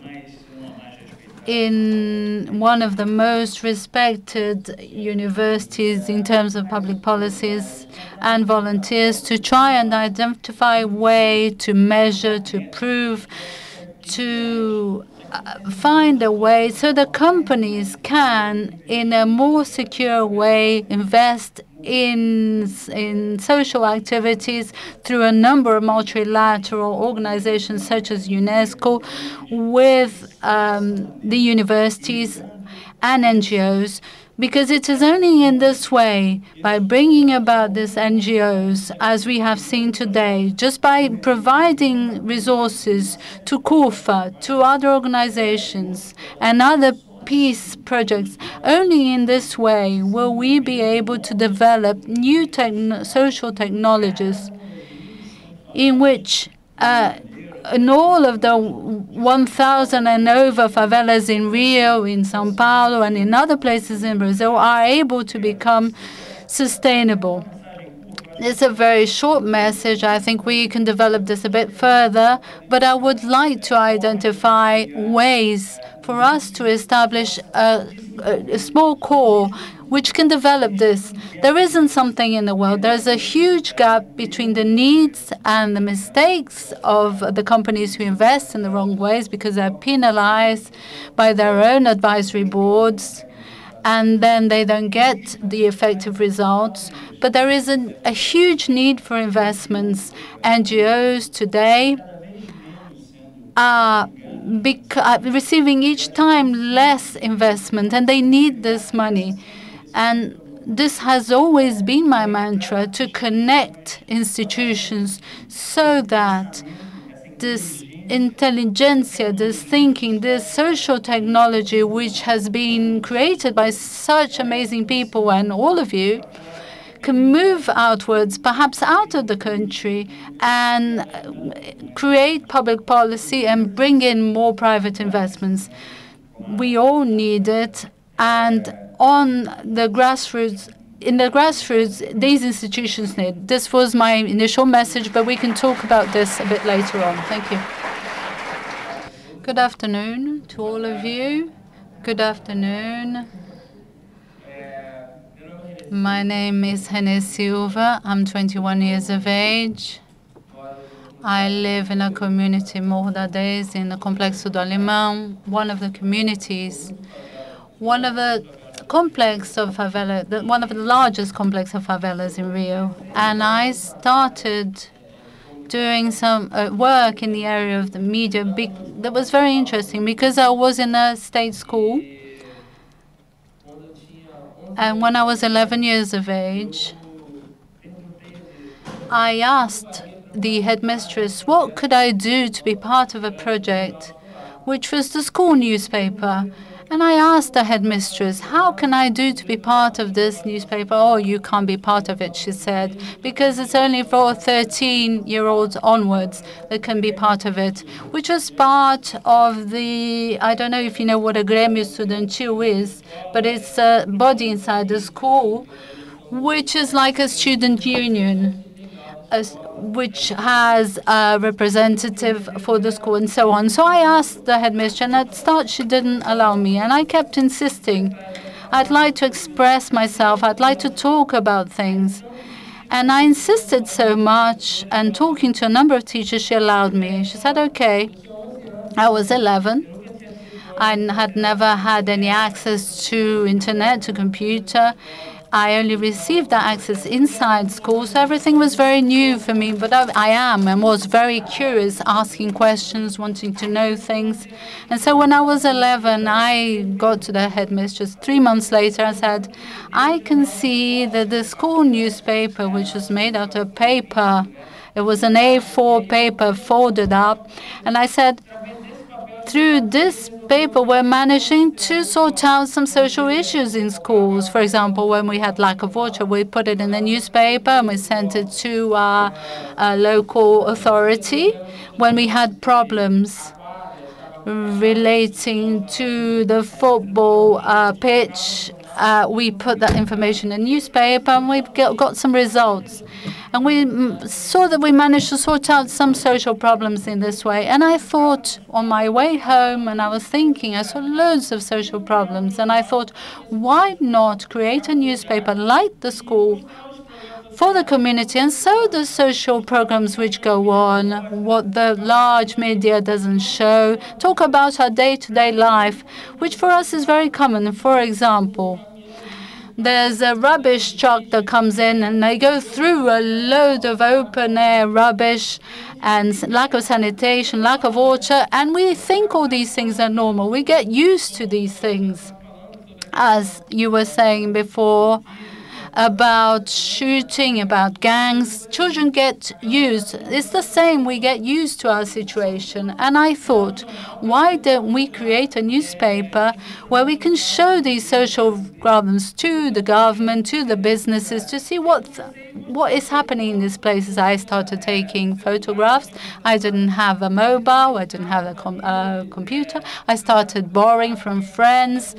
in one of the most respected universities in terms of public policies and volunteers to try and identify a way to measure, to prove, to uh, find a way so the companies can, in a more secure way, invest in in social activities through a number of multilateral organizations such as UNESCO, with um, the universities and N G Os, because it is only in this way, by bringing about these N G Os, as we have seen today, just by providing resources to Kufa, to other organizations and other peace projects, only in this way will we be able to develop new techn social technologies in which uh, in all of the one thousand and over favelas in Rio, in São Paulo, and in other places in Brazil are able to become sustainable. It's a very short message. I think we can develop this a bit further, but I would like to identify ways for us to establish a, a, a small core which can develop this. There isn't something in the world. There's a huge gap between the needs and the mistakes of the companies who invest in the wrong ways because they're penalized by their own advisory boards, and then they don't get the effective results. But there is a, a huge need for investments. N G Os today are receiving each time less investment, and they need this money. And this has always been my mantra, to connect institutions so that this intelligentsia, this thinking, this social technology, which has been created by such amazing people and all of you, can move outwards, perhaps out of the country, and create public policy and bring in more private investments. We all need it, and on the grassroots, in the grassroots, these institutions need. This was my initial message, but we can talk about this a bit later on. Thank you. Good afternoon to all of you. Good afternoon. My name is Rene Silva. I'm twenty-one years of age. I live in a community, Morro da Dez, in the Complexo do Alemão, one of the communities, one of the complex of favela, the, one of the largest complex of favelas in Rio. And I started doing some uh, work in the area of the media. Big, that was very interesting because I was in a state school. And when I was eleven years of age, I asked the headmistress, what could I do to be part of a project, which was the school newspaper. And I asked the headmistress, how can I do to be part of this newspaper? Oh, you can't be part of it, she said, because it's only for thirteen-year-olds onwards that can be part of it, which was part of the, I don't know if you know what a Grêmio Estudantil is, but it's a body inside the school, which is like a student union, as, which has a representative for the school and so on. So I asked the headmistress, and at start she didn't allow me, and I kept insisting. I'd like to express myself, I'd like to talk about things. And I insisted so much, and talking to a number of teachers, she allowed me. She said, okay. I was eleven. I had never had any access to internet, to computer. I only received that access inside school, so everything was very new for me. But I, I am and was very curious, asking questions, wanting to know things. And so when I was eleven, I got to the headmistress. Three months later, I said, I can see that the school newspaper, which was made out of paper, it was an A four paper folded up, and I said, through this paper, we're managing to sort out some social issues in schools. For example, when we had lack of water, we put it in the newspaper and we sent it to our, our local authority. When we had problems relating to the football uh, pitch, uh, we put that information in the newspaper, and we got some results. And we saw that we managed to sort out some social problems in this way. And I thought on my way home, and I was thinking, I saw loads of social problems. And I thought, why not create a newspaper like the school for the community, and so the social programs which go on, what the large media doesn't show, talk about our day-to-day life, which for us is very common. For example, there's a rubbish truck that comes in, and they go through a load of open-air rubbish and lack of sanitation, lack of water, and we think all these things are normal. We get used to these things. As you were saying before, about shooting, about gangs, children get used. It's the same, we get used to our situation. And I thought, why don't we create a newspaper where we can show these social problems to the government, to the businesses, to see what what is happening in these places. I started taking photographs. I didn't have a mobile, I didn't have a com uh, computer. I started borrowing from friends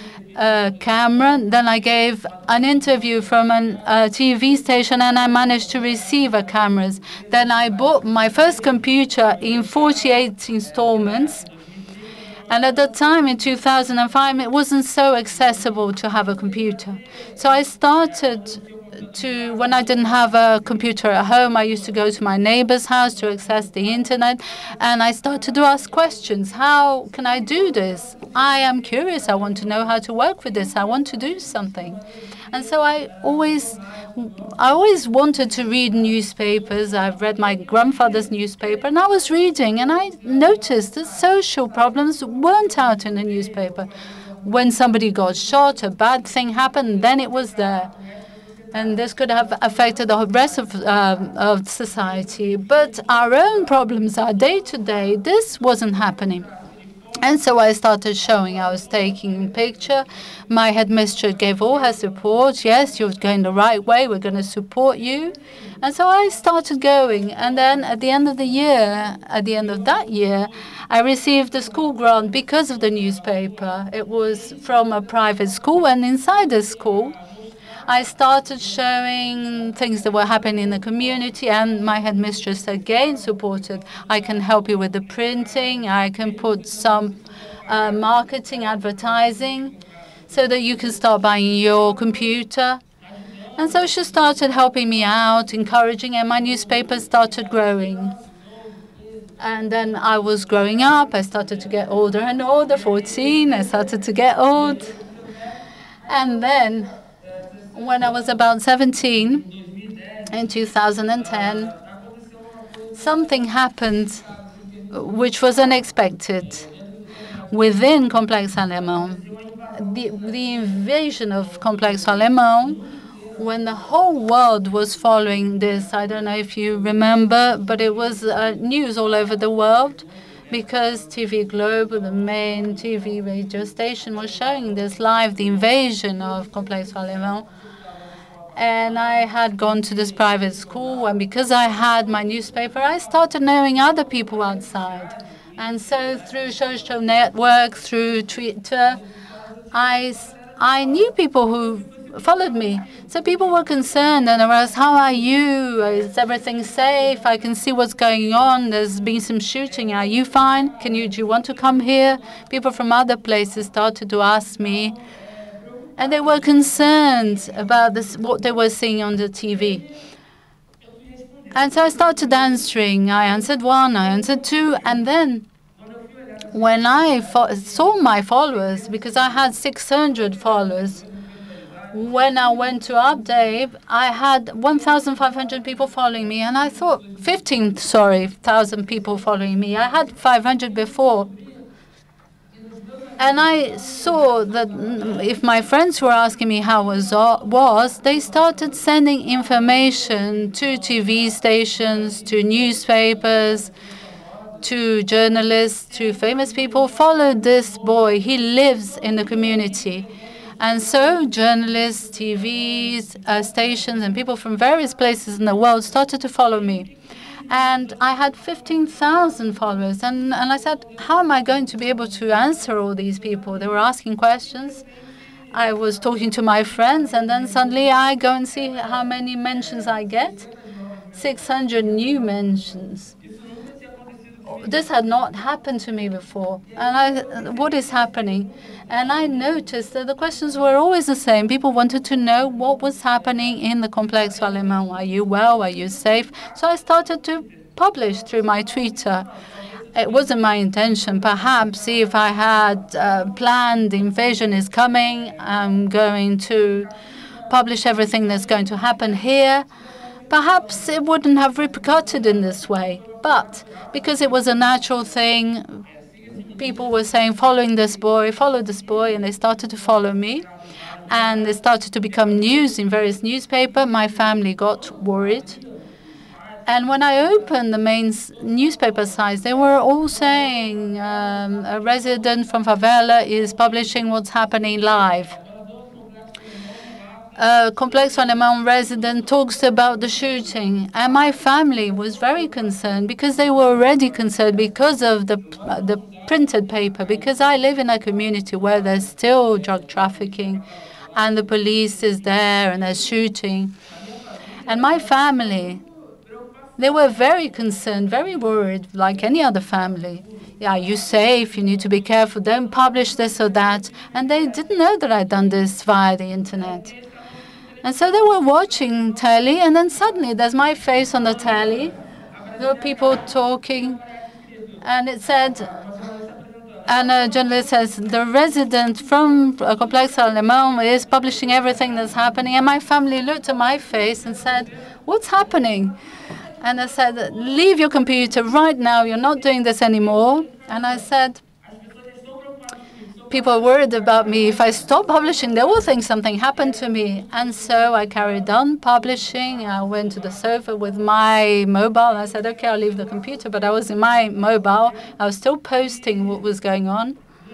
a camera. Then I gave an interview from a uh, T V station, and I managed to receive a cameras. Then I bought my first computer in forty-eight installments. And at the time, in two thousand five, it wasn't so accessible to have a computer. So I started to, when I didn't have a computer at home, I used to go to my neighbor's house to access the internet, and I started to ask questions. How can I do this? I am curious. I want to know how to work with this. I want to do something. And so I always, I always wanted to read newspapers. I've read my grandfather's newspaper, and I was reading, and I noticed that social problems weren't out in the newspaper. When somebody got shot, a bad thing happened, then it was there. And this could have affected the rest of, uh, of society. But our own problems, our day-to-day, this wasn't happening. And so I started showing. I was taking a picture. My headmistress gave all her support. Yes, you're going the right way. We're going to support you. And so I started going. And then at the end of the year, at the end of that year, I received a school grant because of the newspaper. It was from a private school. And inside the school, I started showing things that were happening in the community, and my headmistress again supported. I can help you with the printing. I can put some uh, marketing, advertising, so that you can start buying your computer. And so she started helping me out, encouraging, and my newspaper started growing. And then I was growing up. I started to get older and older, fourteen. I started to get old. And then when I was about seventeen, in two thousand ten, something happened which was unexpected within Complexo Alemão. The, the invasion of Complexo Alemão, when the whole world was following this, I don't know if you remember, but it was uh, news all over the world, because T V Globe, the main T V radio station, was showing this live, the invasion of Complexo Alemão. And I had gone to this private school, and because I had my newspaper, I started knowing other people outside. And so through social networks, through Twitter, I, I knew people who followed me. So people were concerned and they were asked, how are you? Is everything safe? I can see what's going on. There's been some shooting. Are you fine? Can you, do you want to come here? People from other places started to ask me. And they were concerned about this, what they were seeing on the T V. And so I started answering. I answered one, I answered two, and then when I saw my followers, because I had six hundred followers, when I went to update, I had one thousand five hundred people following me, and I thought, fifteen, sorry, thousand people following me. I had five hundred before. And I saw that if my friends were asking me how was, was, they started sending information to T V stations, to newspapers, to journalists, to famous people. Follow this boy. He lives in the community. And so journalists, T Vs, uh, stations, and people from various places in the world started to follow me. And I had fifteen thousand followers. And, and I said, how am I going to be able to answer all these people? They were asking questions. I was talking to my friends, and then suddenly I go and see how many mentions I get. six hundred new mentions. This had not happened to me before. And I, what is happening? And I noticed that the questions were always the same. People wanted to know what was happening in the Complexo Alemão. Are you well? Are you safe? So I started to publish through my Twitter. It wasn't my intention. Perhaps if I had uh, planned the invasion is coming, I'm going to publish everything that's going to happen here, perhaps it wouldn't have repercussed in this way. But because it was a natural thing, people were saying, following this boy, follow this boy, and they started to follow me. And they started to become news in various newspapers. My family got worried. And when I opened the main newspaper sites, they were all saying, um, a resident from favela is publishing what's happening live. A Complexo Alemão resident talks about the shooting, and my family was very concerned because they were already concerned because of the uh, the printed paper, because I live in a community where there's still drug trafficking, and the police is there and they're shooting. And my family, they were very concerned, very worried, like any other family. Yeah, you're safe, you need to be careful, don't publish this or that. And they didn't know that I'd done this via the internet. And so they were watching telly, and then suddenly there's my face on the telly. There were people talking, and it said, and a journalist says, the resident from Complexo Alemão is publishing everything that's happening. And my family looked at my face and said, what's happening? And I said, leave your computer right now, you're not doing this anymore. And I said, people are worried about me. If I stop publishing, they will think something happened to me. And so I carried on publishing. I went to the sofa with my mobile. I said, OK, I'll leave the computer. But I was in my mobile. I was still posting what was going on.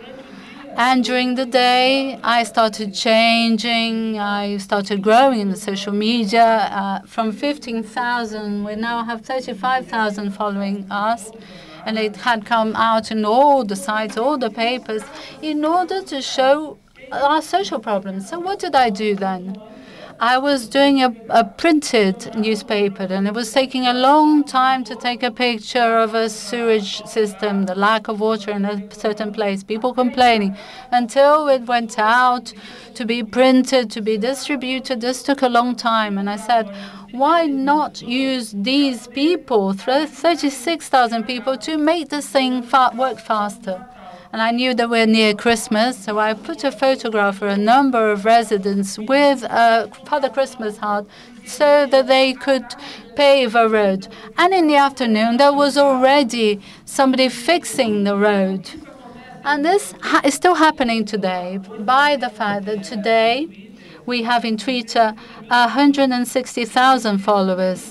And during the day, I started changing. I started growing in the social media. Uh, from fifteen thousand, we now have thirty-five thousand following us. And it had come out in all the sites, all the papers, in order to show our social problems. So what did I do then? I was doing a, a printed newspaper, and it was taking a long time to take a picture of a sewage system, the lack of water in a certain place, people complaining, until it went out to be printed, to be distributed. This took a long time. And I said, why not use these people, thirty-six thousand people, to make this thing fa work faster? And I knew that we're near Christmas, so I put a photograph of a number of residents with a Father Christmas heart so that they could pave a road. And in the afternoon, there was already somebody fixing the road. And this ha is still happening today by the fact that today we have in Twitter one hundred sixty thousand followers.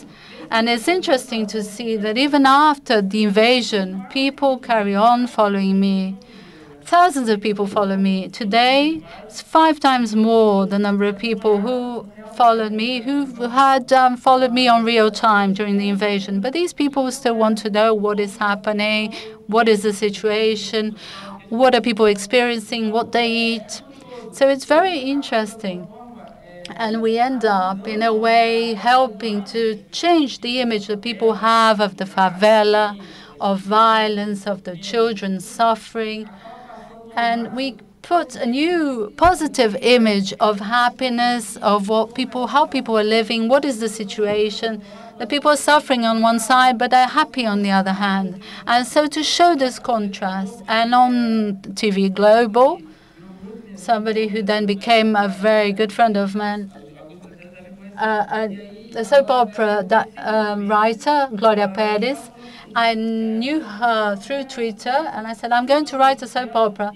And it's interesting to see that even after the invasion, people carry on following me. Thousands of people follow me. Today, it's five times more the number of people who followed me, who had um, followed me on real time during the invasion. But these people still want to know what is happening, what is the situation, what are people experiencing, what they eat. So it's very interesting. And we end up, in a way, helping to change the image that people have of the favela, of violence, of the children suffering. And we put a new positive image of happiness, of what people, how people are living, what is the situation. The people are suffering on one side, but are happy on the other hand. And so to show this contrast, and on T V Global, somebody who then became a very good friend of mine, uh, a, a soap opera that, um, writer, Gloria Pires. I knew her through Twitter, and I said, I'm going to write a soap opera.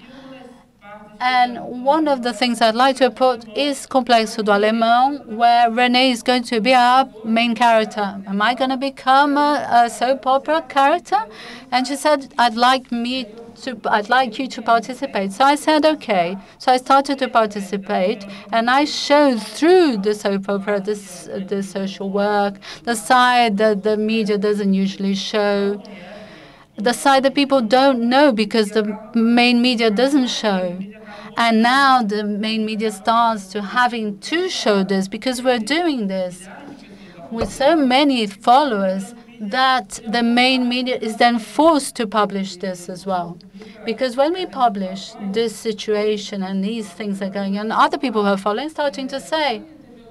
And one of the things I'd like to put is Complexo do Alemão, where Rene is going to be our main character. Am I going to become a, a soap opera character? And she said, I'd like me to, I'd like you to participate. So I said, okay. So I started to participate, and I showed through the soap opera this, the social work, the side that the media doesn't usually show, the side that people don't know because the main media doesn't show. And now the main media starts to having to show this because we're doing this with so many followers that the main media is then forced to publish this as well. Because when we publish this situation and these things are going on, other people who are following starting to say,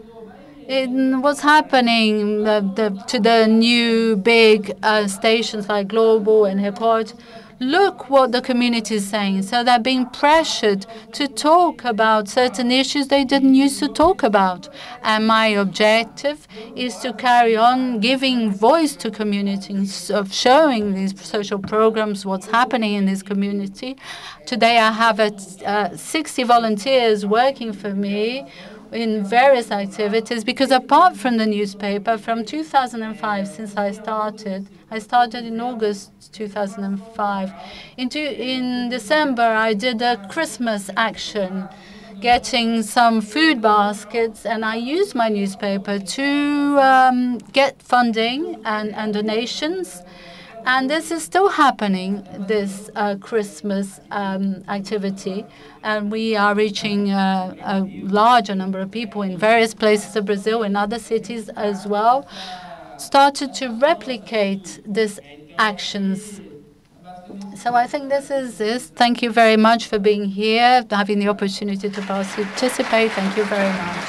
in what's happening uh, the, to the new big uh, stations like Global and Report, look what the community is saying. So they're being pressured to talk about certain issues they didn't used to talk about. And my objective is to carry on giving voice to communities, of showing these social programs, what's happening in this community. Today I have a, uh, sixty volunteers working for me in various activities, because apart from the newspaper, from two thousand five, since I started, I started in August two thousand five. In, two, in December, I did a Christmas action, getting some food baskets, and I used my newspaper to um, get funding and, and donations. And this is still happening, this uh, Christmas um, activity. And we are reaching uh, a larger number of people in various places of Brazil, in other cities as well, started to replicate these actions. So I think this is this. Thank you very much for being here, having the opportunity to participate. Thank you very much.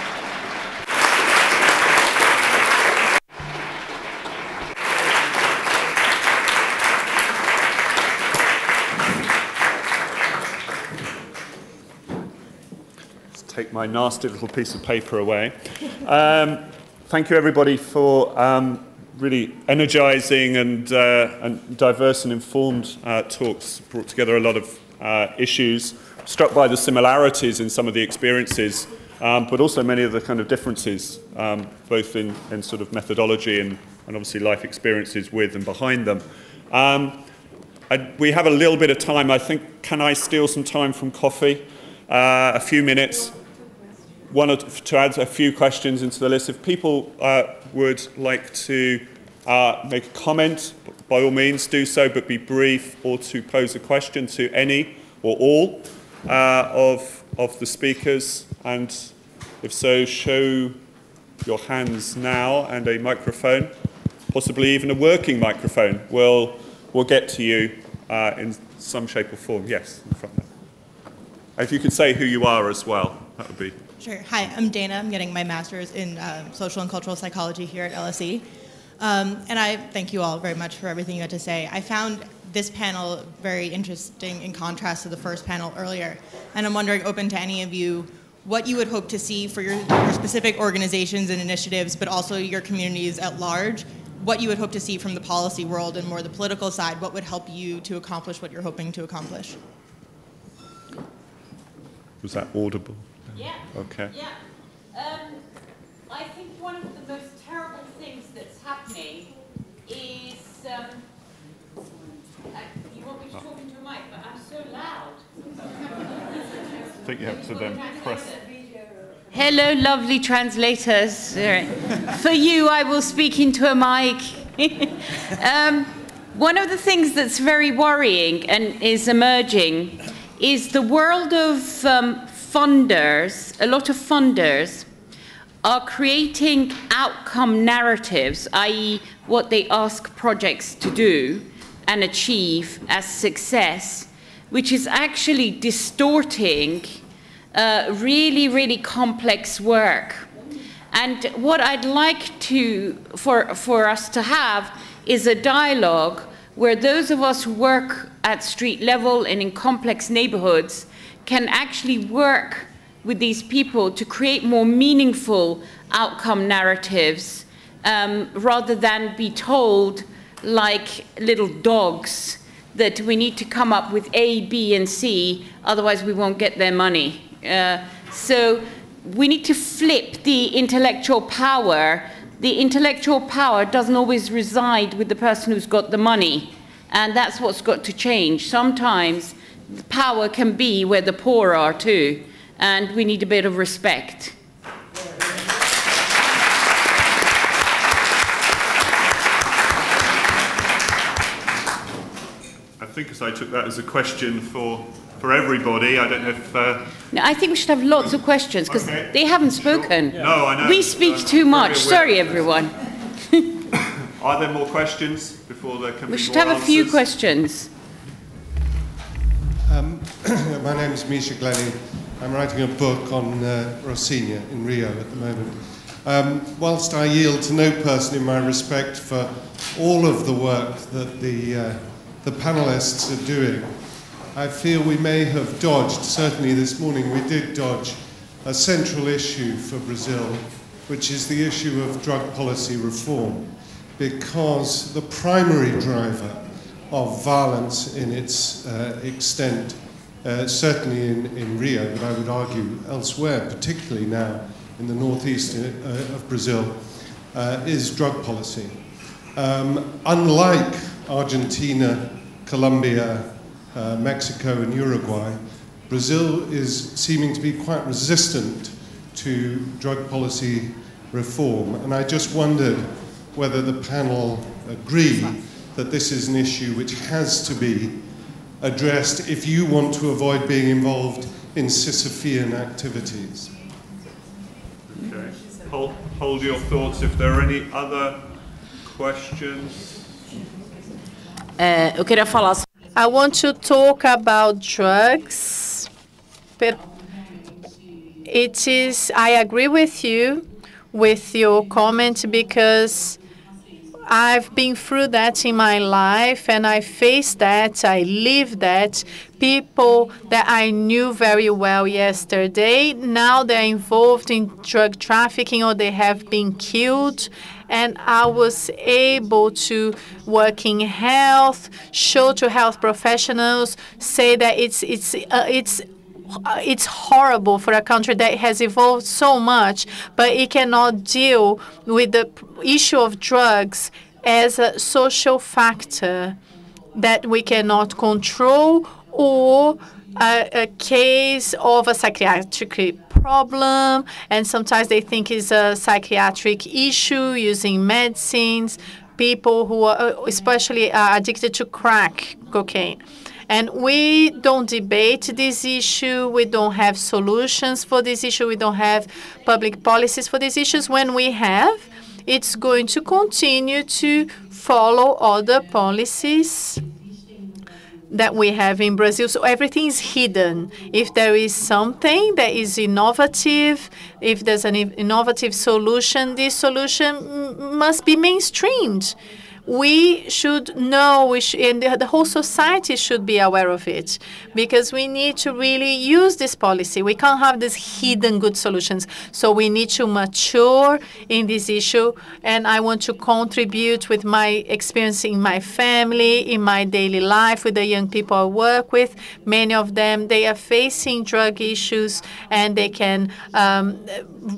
Take my nasty little piece of paper away. Um, thank you, everybody, for um, really energizing and, uh, and diverse and informed uh, talks. Brought together a lot of uh, issues. Struck by the similarities in some of the experiences, um, but also many of the kind of differences, um, both in, in sort of methodology and, and obviously life experiences with and behind them. Um, I, we have a little bit of time. I think, can I steal some time from coffee? Uh, a few minutes. One or to add a few questions into the list. If people uh, would like to uh, make a comment, by all means do so, but be brief, or to pose a question to any or all uh, of, of the speakers. And if so, show your hands now, and a microphone, possibly even a working microphone, will will get to you uh, in some shape or form. Yes, in front there. If you could say who you are as well, that would be... Sure. Hi, I'm Dana. I'm getting my master's in uh, social and cultural psychology here at L S E. Um, and I thank you all very much for everything you had to say. I found this panel very interesting in contrast to the first panel earlier. And I'm wondering, open to any of you, what you would hope to see for your, your specific organizations and initiatives, but also your communities at large, what you would hope to see from the policy world and more the political side, what would help you to accomplish what you're hoping to accomplish? Was that audible? Yeah. Okay. Yeah. Um, I think one of the most terrible things that's happening is, um, uh, you want me to talk into a mic, but I'm so loud. I think you have to then press. Hello, lovely translators. For you, I will speak into a mic. um, one of the things that's very worrying and is emerging is the world of um, funders. A lot of funders are creating outcome narratives, that is what they ask projects to do and achieve as success, which is actually distorting uh, really, really complex work. And what I'd like to, for, for us to have is a dialogue where those of us who work at street level and in complex neighborhoods can actually work with these people to create more meaningful outcome narratives um, rather than be told like little dogs that we need to come up with A, B, and C, otherwise we won't get their money. Uh, so we need to flip the intellectual power. The intellectual power doesn't always reside with the person who's got the money, and that's what's got to change. Sometimes the power can be where the poor are too, and we need a bit of respect. I think as I took that as a question for, for everybody. I don't know if... Uh, no, I think we should have lots of questions, because okay. they haven't spoken. Sure. No, I know. We speak I'm too much. Sorry, of everyone. Are there more questions before there can We be should more have answers? a few questions. Um, my name is Misha Glennie. I'm writing a book on uh, Rocinha in Rio at the moment. Um, whilst I yield to no person in my respect for all of the work that the, uh, the panelists are doing, I feel we may have dodged, certainly this morning we did dodge, a central issue for Brazil, which is the issue of drug policy reform, because the primary driver of violence in its uh, extent, uh, certainly in, in Rio, but I would argue elsewhere, particularly now in the northeast uh, of Brazil, uh, is drug policy. Um, unlike Argentina, Colombia, uh, Mexico and Uruguay, Brazil is seeming to be quite resistant to drug policy reform, and I just wondered whether the panel agree that this is an issue which has to be addressed if you want to avoid being involved in Sisyphean activities. Okay. Hold, hold your thoughts if there are any other questions. Uh, eu queria falar. I want to talk about drugs. But it is, I agree with you, with your comment, because I've been through that in my life, and I faced that, I lived that. People that I knew very well yesterday, now they're involved in drug trafficking or they have been killed. And I was able to work in health, show to health professionals, say that it's it's uh, it's it's horrible for a country that has evolved so much, but it cannot deal with the issue of drugs as a social factor that we cannot control, or a, a case of a psychiatric problem, and sometimes they think it's a psychiatric issue using medicines, people who are especially are addicted to crack cocaine. And we don't debate this issue. We don't have solutions for this issue. We don't have public policies for these issues. When we have, it's going to continue to follow other policies that we have in Brazil. So everything is hidden. If there is something that is innovative, if there's an innovative solution, this solution must be mainstreamed. We should know, we sh and the, the whole society should be aware of it, because we need to really use this policy. We can't have these hidden good solutions. So we need to mature in this issue, and I want to contribute with my experience in my family, in my daily life, with the young people I work with. Many of them, they are facing drug issues, and they can um,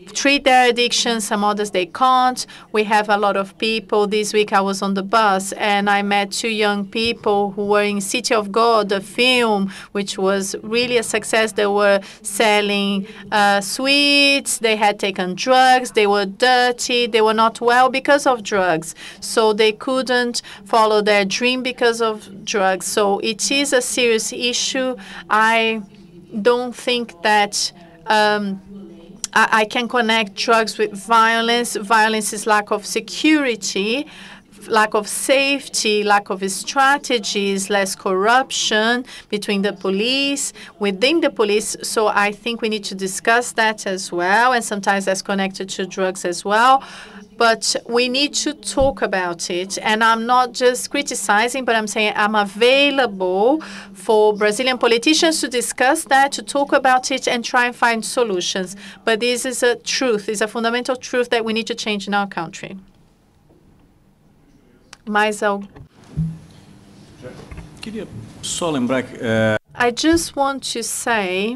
treat their addiction, some others they can't. We have a lot of people. This week I was on the bus and I met two young people who were in City of God, a film which was really a success. They were selling uh, sweets, they had taken drugs, they were dirty, they were not well because of drugs. So they couldn't follow their dream because of drugs. So it is a serious issue. I don't think that um, I, I can connect drugs with violence. Violence is lack of security, lack of safety, lack of strategies, less corruption between the police, within the police. So I think we need to discuss that as well, and sometimes that's connected to drugs as well. But we need to talk about it. And I'm not just criticizing, but I'm saying I'm available for Brazilian politicians to discuss that, to talk about it, and try and find solutions. But this is a truth, it's a fundamental truth that we need to change in our country. Mais algo? Queria só lembrar que uh... I just want to say,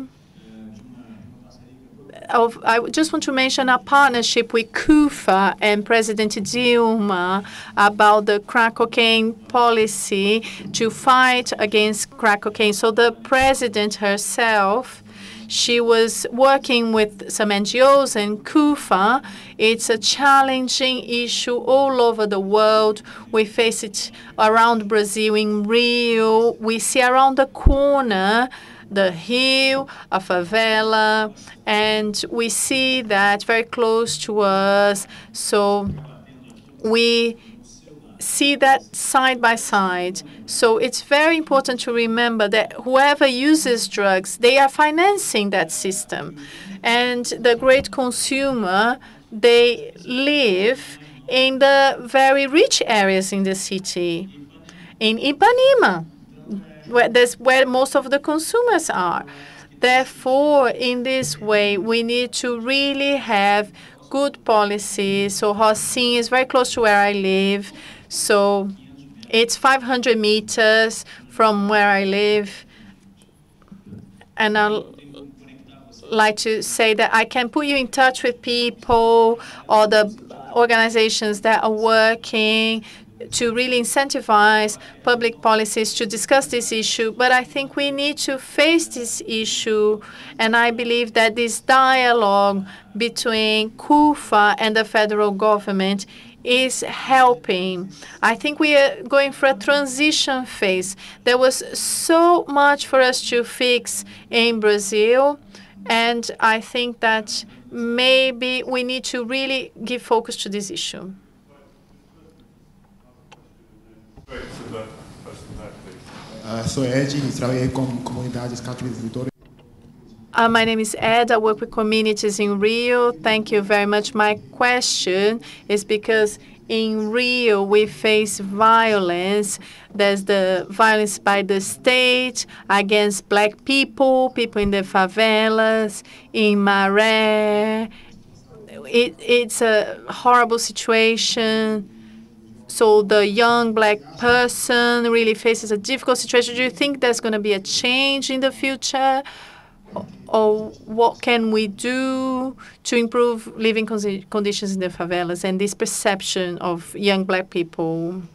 of, I just want to mention a partnership with CUFA and President Dilma about the crack cocaine policy to fight against crack cocaine. So the president herself, she was working with some N G Os and CUFA. It's a challenging issue all over the world. We face it around Brazil, in Rio. We see around the corner the hill, a favela, and we see that very close to us. So we see that side by side. So it's very important to remember that whoever uses drugs, they are financing that system. And the great consumer, they live in the very rich areas in the city. In Ipanema, where that's where most of the consumers are. Therefore, in this way, we need to really have good policies. So Rocinha is very close to where I live. So it's five hundred meters from where I live. And I'd like to say that I can put you in touch with people or the organizations that are working to really incentivize public policies to discuss this issue. But I think we need to face this issue, and I believe that this dialogue between CUFA and the federal government is helping. I think we are going for a transition phase. There was so much for us to fix in Brazil, and I think that maybe we need to really give focus to this issue. Uh, sou Ed, trabalhei com comunidades católicas de Vitória. Uh, my name is Ed. I work with communities in Rio. Thank you very much. My question is because in Rio we face violence. There's the violence by the state against black people, people in the favelas, in Maré. It, it's a horrible situation. So the young black person really faces a difficult situation. Do you think there's going to be a change in the future? Or what can we do to improve living conditions in the favelas and this perception of young black people?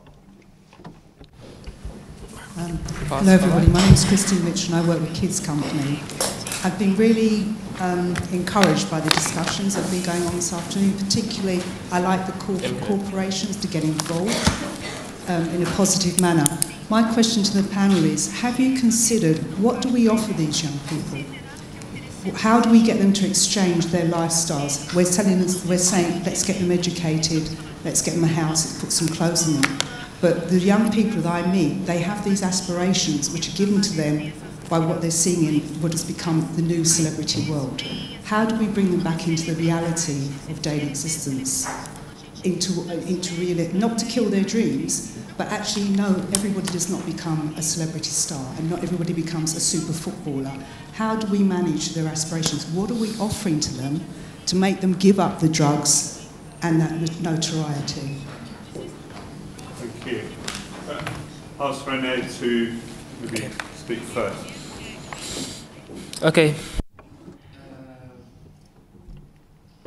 Um, hello, everybody. My name is Christine Mitchell and I work with Kids Company. I've been really um, encouraged by the discussions that have been going on this afternoon. Particularly, I like the call for corporations to get involved um, in a positive manner. My question to the panel is, have you considered what do we offer these young people? How do we get them to exchange their lifestyles? We're, telling us, we're saying, let's get them educated, let's get them a house, let's put some clothes on them. But the young people that I meet, they have these aspirations which are given to them by what they're seeing in what has become the new celebrity world. How do we bring them back into the reality of daily existence? Into, uh, into real, not to kill their dreams, but actually, no, everybody does not become a celebrity star and not everybody becomes a super footballer. How do we manage their aspirations? What are we offering to them to make them give up the drugs and that notoriety? Thank you. Uh, ask Rene to maybe speak first. Okay.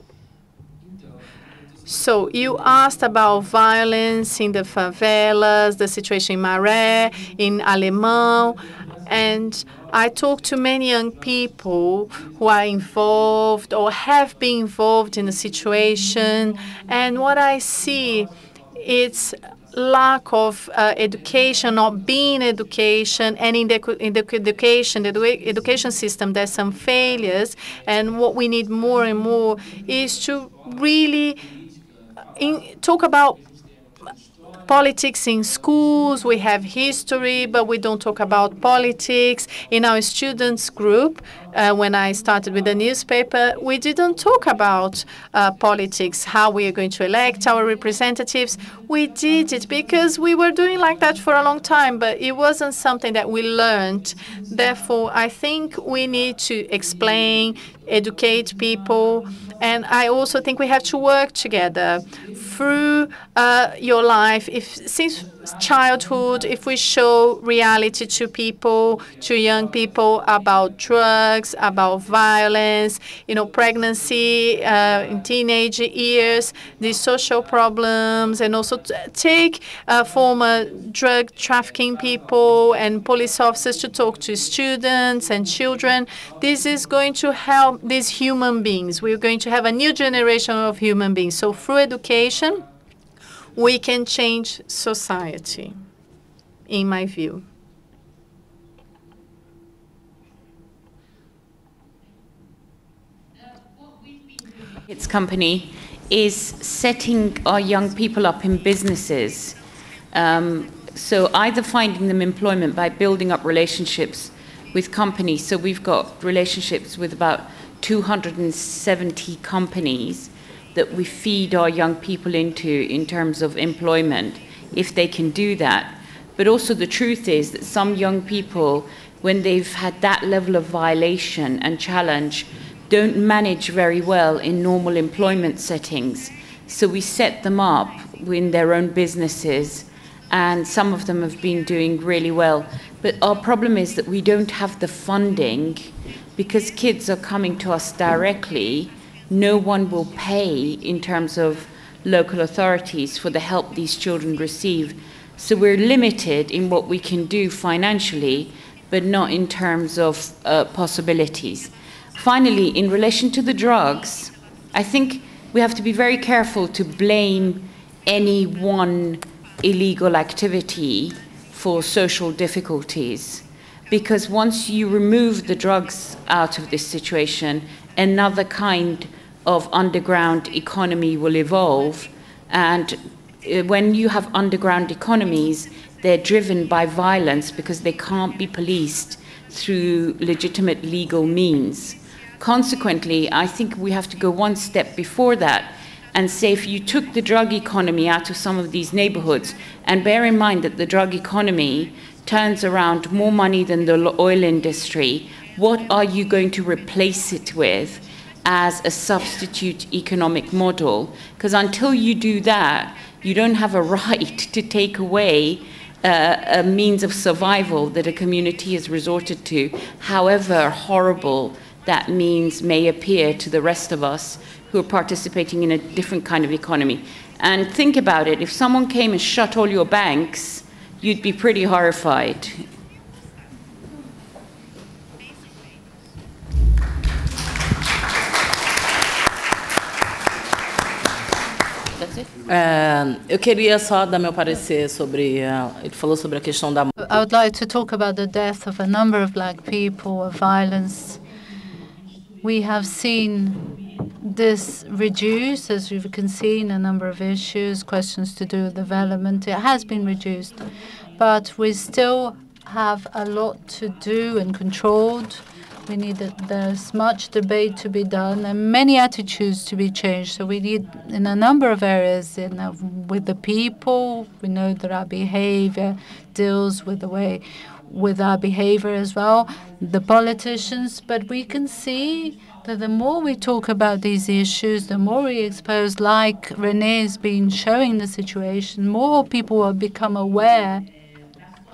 So you asked about violence in the favelas, the situation in Maré, in Alemão, and I talk to many young people who are involved or have been involved in the situation, and what I see, it's lack of uh, education, not being education, and in the, in the education, the education system, there's some failures, and what we need more and more is to really in, talk about politics in schools. We have history, but we don't talk about politics. In our students group, uh, when I started with the newspaper, we didn't talk about uh, politics, how we are going to elect our representatives. We did it because we were doing like that for a long time, but it wasn't something that we learned. Therefore, I think we need to explain, educate people, and I also think we have to work together through uh, your life. If since childhood, if we show reality to people, to young people about drugs, about violence, you know, pregnancy uh, in teenage years, the social problems, and also take uh, former drug trafficking people and police officers to talk to students and children. This is going to help these human beings. We're going to have a new generation of human beings. So through education, we can change society, in my view. Its company is setting our young people up in businesses. Um, so either finding them employment by building up relationships with companies. So we've got relationships with about two hundred seventy companies that we feed our young people into in terms of employment, if they can do that. But also the truth is that some young people, when they've had that level of violation and challenge, don't manage very well in normal employment settings. So we set them up in their own businesses, and some of them have been doing really well. But our problem is that we don't have the funding, because kids are coming to us directly. No one will pay in terms of local authorities for the help these children receive. So we're limited in what we can do financially, but not in terms of uh, possibilities. Finally, in relation to the drugs, I think we have to be very careful to blame any one illegal activity for social difficulties, because once you remove the drugs out of this situation, another kind of underground economy will evolve. And when you have underground economies, they're driven by violence because they can't be policed through legitimate legal means. Consequently, I think we have to go one step before that and say, if you took the drug economy out of some of these neighborhoods, and bear in mind that the drug economy turns around more money than the oil industry, what are you going to replace it with as a substitute economic model? Because until you do that, you don't have a right to take away uh, a means of survival that a community has resorted to, however horrible that means may appear to the rest of us who are participating in a different kind of economy. And think about it, if someone came and shut all your banks, you'd be pretty horrified. É, eu queria só dar meu parecer sobre, uh, ele falou sobre a questão da... I would like to talk about the death of a number of black people, of violence. We have seen this reduce, as you can see, in a number of issues, questions to do with development. It has been reduced, but we still have a lot to do and controlled. We need that there's much debate to be done and many attitudes to be changed. So we need, in a number of areas, in, uh, with the people, we know that our behavior deals with the way, with our behavior as well, the politicians, but we can see that the more we talk about these issues, the more we expose, like Rene has been showing the situation, more people will become aware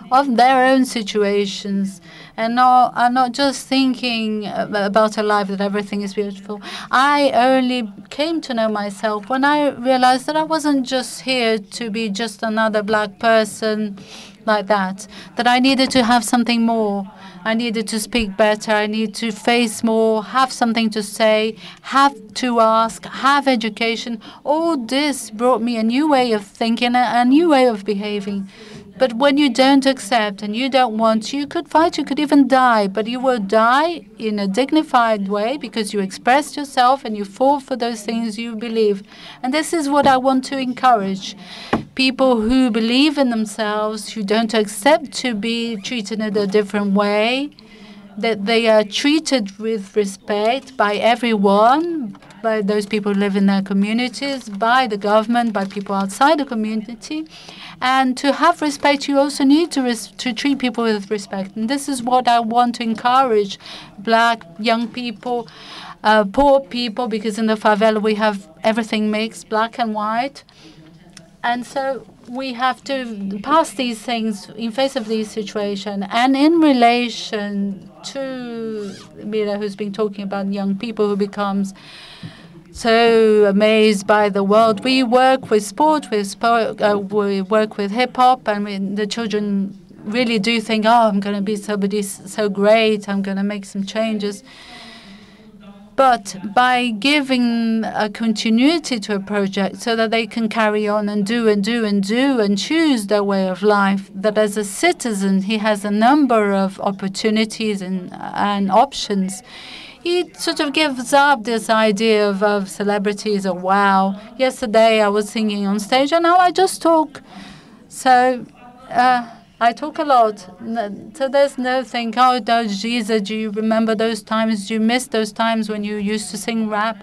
of their own situations, and not, are not just thinking about a life that everything is beautiful. I only came to know myself when I realized that I wasn't just here to be just another black person like that, that I needed to have something more. I needed to speak better. I needed to face more, have something to say, have to ask, have education. All this brought me a new way of thinking, a, a new way of behaving. But when you don't accept and you don't want, you could fight, you could even die, but you will die in a dignified way because you expressed yourself and you fought for those things you believe. And this is what I want to encourage. People who believe in themselves, who don't accept to be treated in a different way, that they are treated with respect by everyone, by those people who live in their communities, by the government, by people outside the community. And to have respect, you also need to, res to treat people with respect. And this is what I want to encourage black, young people, uh, poor people, because in the favela we have everything mixed, black and white. And so we have to pass these things in face of these situations. And in relation to Mira, who's been talking about young people who becomes so amazed by the world, we work with sport, with sport, uh, we work with hip hop, and we, the children really do think, oh, I'm going to be somebody so great, I'm going to make some changes. But by giving a continuity to a project so that they can carry on and do and do and do and choose their way of life, that as a citizen he has a number of opportunities and, and options, he sort of gives up this idea of, of celebrities or wow. Yesterday I was singing on stage and now I just talk. So uh, I talk a lot. So there's no thing, oh, those Gizza, do you remember those times? Do you miss those times when you used to sing rap?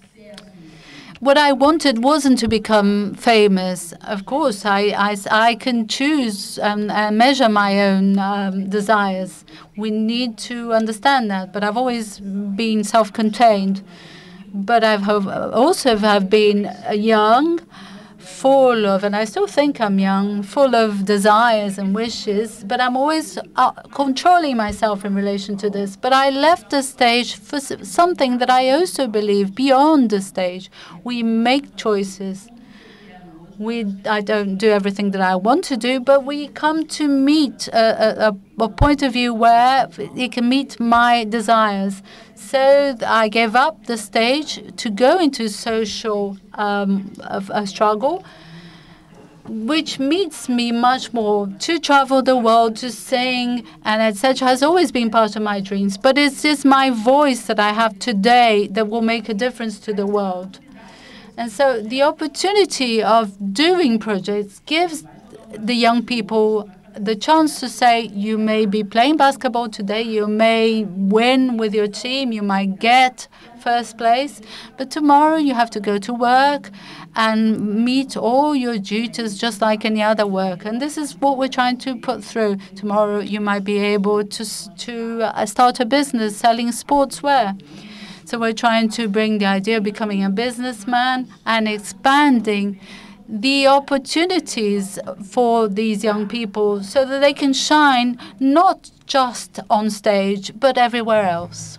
What I wanted wasn't to become famous. Of course, I, I, I can choose um, and measure my own um, desires. We need to understand that. But I've always been self-contained. But I've also have been young, full of, and I still think I'm young, full of desires and wishes, but I'm always uh, controlling myself in relation to this. But I left the stage for something that I also believe beyond the stage. We make choices. We, I don't do everything that I want to do, but we come to meet a, a, a point of view where it can meet my desires. So I gave up the stage to go into social um, of a struggle, which meets me much more. To travel the world, to sing, and et cetera has always been part of my dreams. But it's just my voice that I have today that will make a difference to the world. And so the opportunity of doing projects gives the young people the chance to say, you may be playing basketball today, you may win with your team, you might get first place, but tomorrow you have to go to work and meet all your duties just like any other work. And this is what we're trying to put through. Tomorrow you might be able to, to uh, start a business selling sportswear. So we're trying to bring the idea of becoming a businessman and expanding the opportunities for these young people so that they can shine not just on stage, but everywhere else.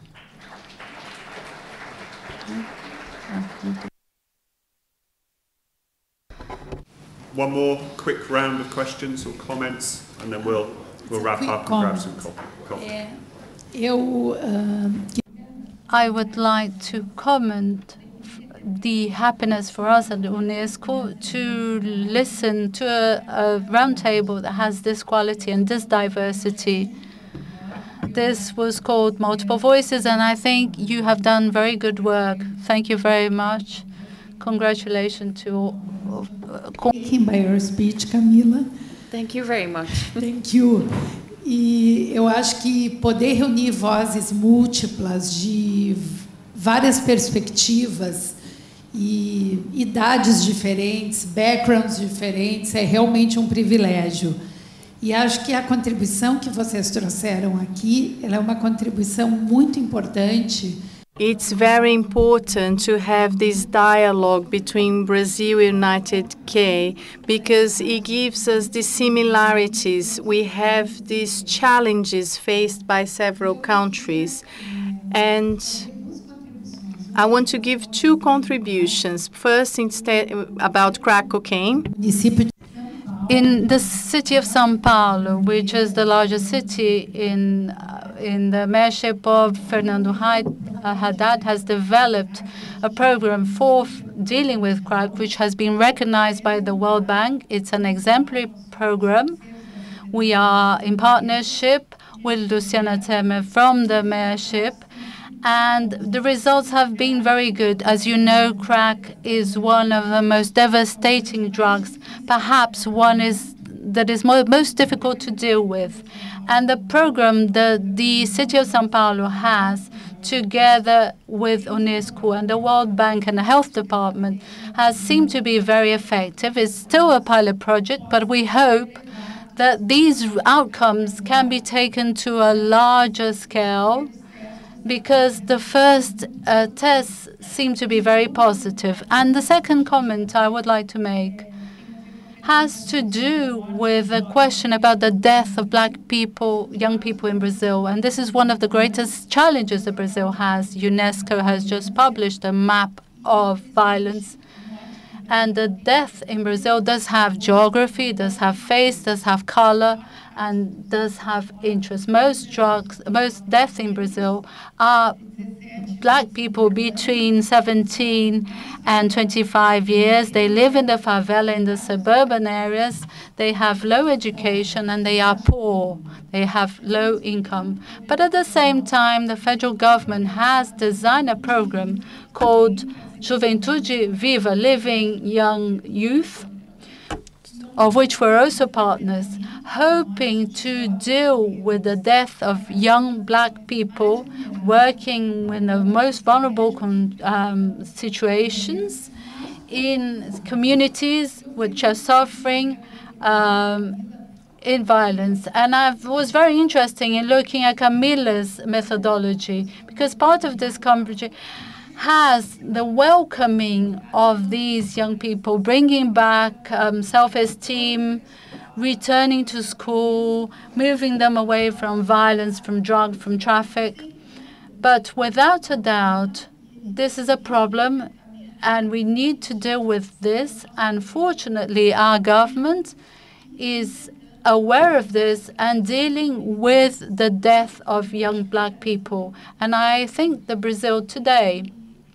One more quick round of questions or comments, and then we'll, we'll wrap up and grab some coffee. Eu, uh, I would like to comment the happiness for us at UNESCO to listen to a, a roundtable that has this quality and this diversity. This was called Multiple Voices, and I think you have done very good work. Thank you very much. Congratulations to all. Thank by your speech, Camila. Thank you very much. Thank you. E eu acho que poder reunir vozes múltiplas de várias perspectivas e idades diferentes, backgrounds diferentes, é realmente um privilégio. E acho que a contribuição que vocês trouxeram aqui, ela é uma contribuição muito importante It's very important to have this dialogue between Brazil and United K because it gives us the similarities. We have these challenges faced by several countries. And I want to give two contributions. First, instead about crack cocaine. In the city of São Paulo, which is the largest city in uh, in the mayorship of Fernando Haddad, has developed a program for dealing with crack, which has been recognized by the World Bank. It's an exemplary program. We are in partnership with Luciana Temer from the mayorship, and the results have been very good. As you know, crack is one of the most devastating drugs, perhaps one is that is mo most difficult to deal with. And the program that the city of São Paulo has, together with UNESCO and the World Bank and the Health Department, has seemed to be very effective. It's still a pilot project, but we hope that these outcomes can be taken to a larger scale, because the first uh, tests seem to be very positive. And the second comment I would like to make has to do with a question about the death of black people, young people in Brazil. And this is one of the greatest challenges that Brazil has. UNESCO has just published a map of violence. And the death in Brazil does have geography, does have face, does have color, and does have interest. Most drugs, most deaths in Brazil are black people between seventeen and twenty-five years. They live in the favela, in the suburban areas. They have low education and they are poor. They have low income. But at the same time, the federal government has designed a program called Juventude Viva, Living Young Youth, of which we're also partners, hoping to deal with the death of young black people working in the most vulnerable um, situations in communities which are suffering um, in violence. And I was very interested in looking at Camila's methodology, because part of this conference has the welcoming of these young people, bringing back um, self-esteem, returning to school, moving them away from violence, from drug, from traffic. But without a doubt, this is a problem, and we need to deal with this. And fortunately, our government is aware of this and dealing with the death of young black people. And I think that Brazil today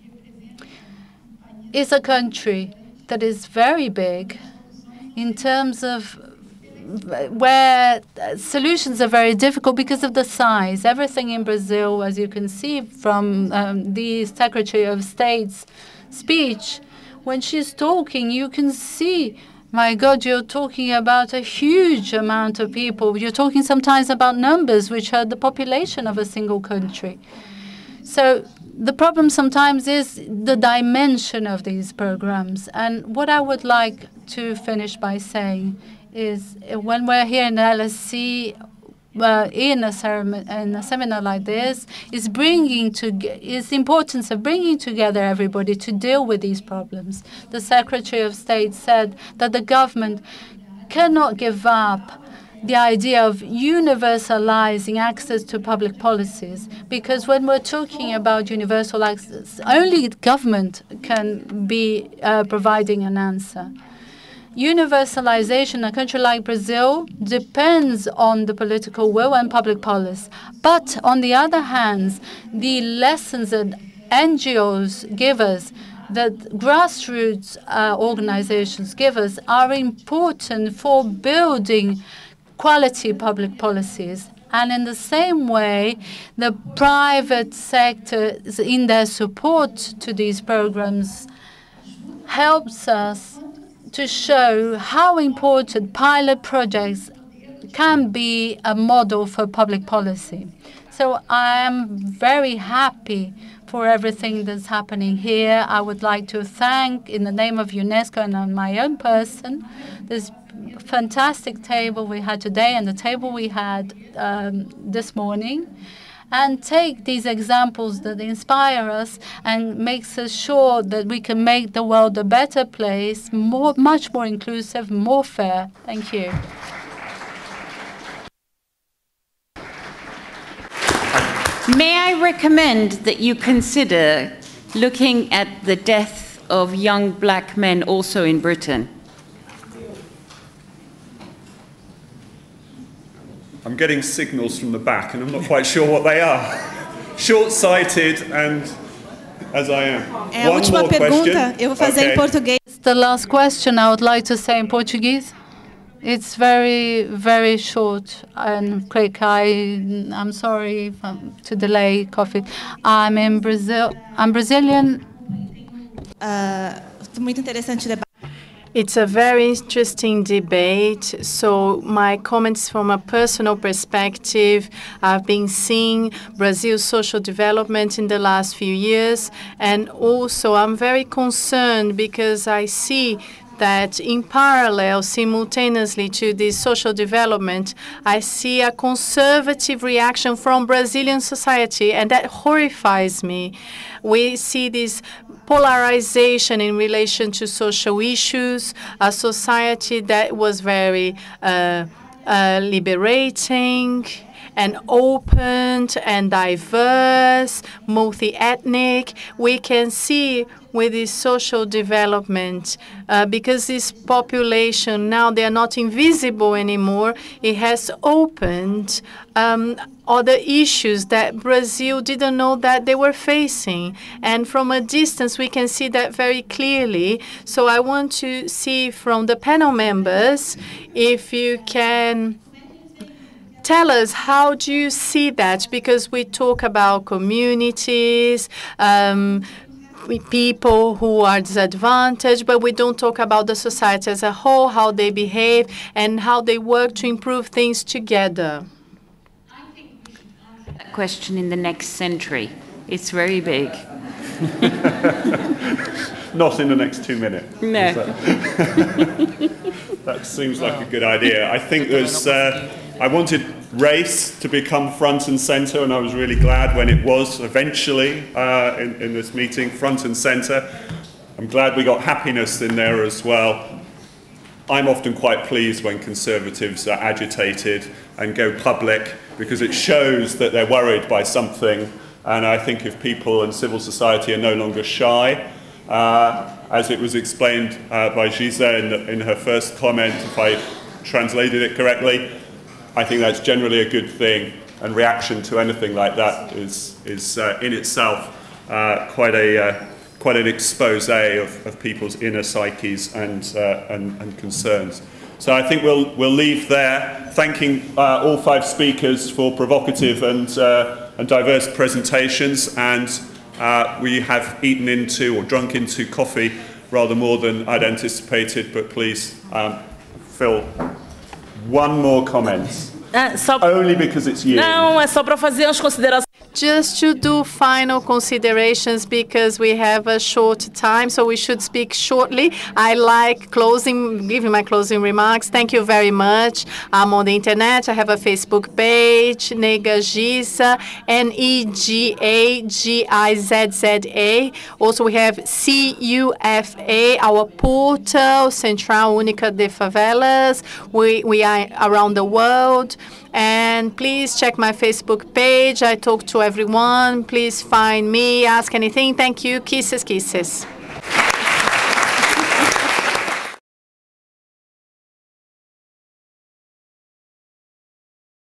is a country that is very big in terms of where solutions are very difficult because of the size. Everything in Brazil, as you can see from um, the Secretary of State's speech, when she's talking, you can see, my God, you're talking about a huge amount of people. You're talking sometimes about numbers which are the population of a single country. So the problem sometimes is the dimension of these programs. And what I would like to finish by saying is, when we're here in L S E, uh, in, a in a seminar like this, is bringing to is the importance of bringing together everybody to deal with these problems. The Secretary of State said that the government cannot give up the idea of universalizing access to public policies, because when we're talking about universal access, only government can be uh, providing an answer. Universalization in a country like Brazil depends on the political will and public policy. But on the other hand, the lessons that N G Os give us, that grassroots uh, organizations give us, are important for building quality public policies. And in the same way, the private sector, in their support to these programs, helps us to show how important pilot projects can be a model for public policy. So I am very happy for everything that's happening here. I would like to thank, in the name of UNESCO and on my own person, this fantastic table we had today and the table we had um, this morning. and take these examples that inspire us and makes us sure that we can make the world a better place, more, much more inclusive, more fair. Thank you. May I recommend that you consider looking at the death of young black men also in Britain? I'm getting signals from the back and I'm not quite sure what they are. Short-sighted and as I am. É a última pergunta, eu vou fazer em português. The last question I would like to say in Portuguese. It's very, very short and quick. I, I'm sorry if I'm to delay coffee. I'm in Brazil. I'm Brazilian. Uh, muito interessante o debate. It's a very interesting debate. So my comments from a personal perspective, I've been seeing Brazil's social development in the last few years. And also I'm very concerned because I see that in parallel, simultaneously to this social development, I see a conservative reaction from Brazilian society, and that horrifies me. We see this polarization in relation to social issues, a society that was very uh, uh, liberating and open and diverse, multi-ethnic. We can see with this social development, uh, because this population now, they are not invisible anymore. It has opened um, other issues that Brazil didn't know that they were facing. And from a distance, we can see that very clearly. So I want to see from the panel members if you can tell us, how do you see that? Because we talk about communities, um, people who are disadvantaged, but we don't talk about the society as a whole, how they behave, and how they work to improve things together. I think we should answer that question in the next century. It's very big. Not in the next two minutes. No. That? That seems like a good idea. I think there's, uh, I wanted race to become front and center, and I was really glad when it was eventually uh, in, in this meeting, front and center. I'm glad we got happiness in there as well. I'm often quite pleased when conservatives are agitated and go public, because it shows that they're worried by something. And I think if people in civil society are no longer shy, uh, as it was explained uh, by Gizza in, the, in her first comment, if I translated it correctly, I think that's generally a good thing, and reaction to anything like that is, is uh, in itself uh, quite, a, uh, quite an expose of, of people's inner psyches and, uh, and, and concerns. So I think we'll, we'll leave there, thanking uh, all five speakers for provocative and, uh, and diverse presentations, and uh, we have eaten into or drunk into coffee rather more than I'd anticipated, but please, um, Phil, one more comment. É, só... Only because it's you. Não, é só para fazer as considerações. Just to do final considerations, because we have a short time, so we should speak shortly. I like closing, giving my closing remarks. Thank you very much. I'm on the internet. I have a Facebook page, Nega Gizza, N E G A G I Z Z A. Also, we have C U F A, our portal, Central Única de Favelas. We, we are around the world. And please check my Facebook page. I talk to everyone. Please find me, ask anything. Thank you. Kisses, kisses.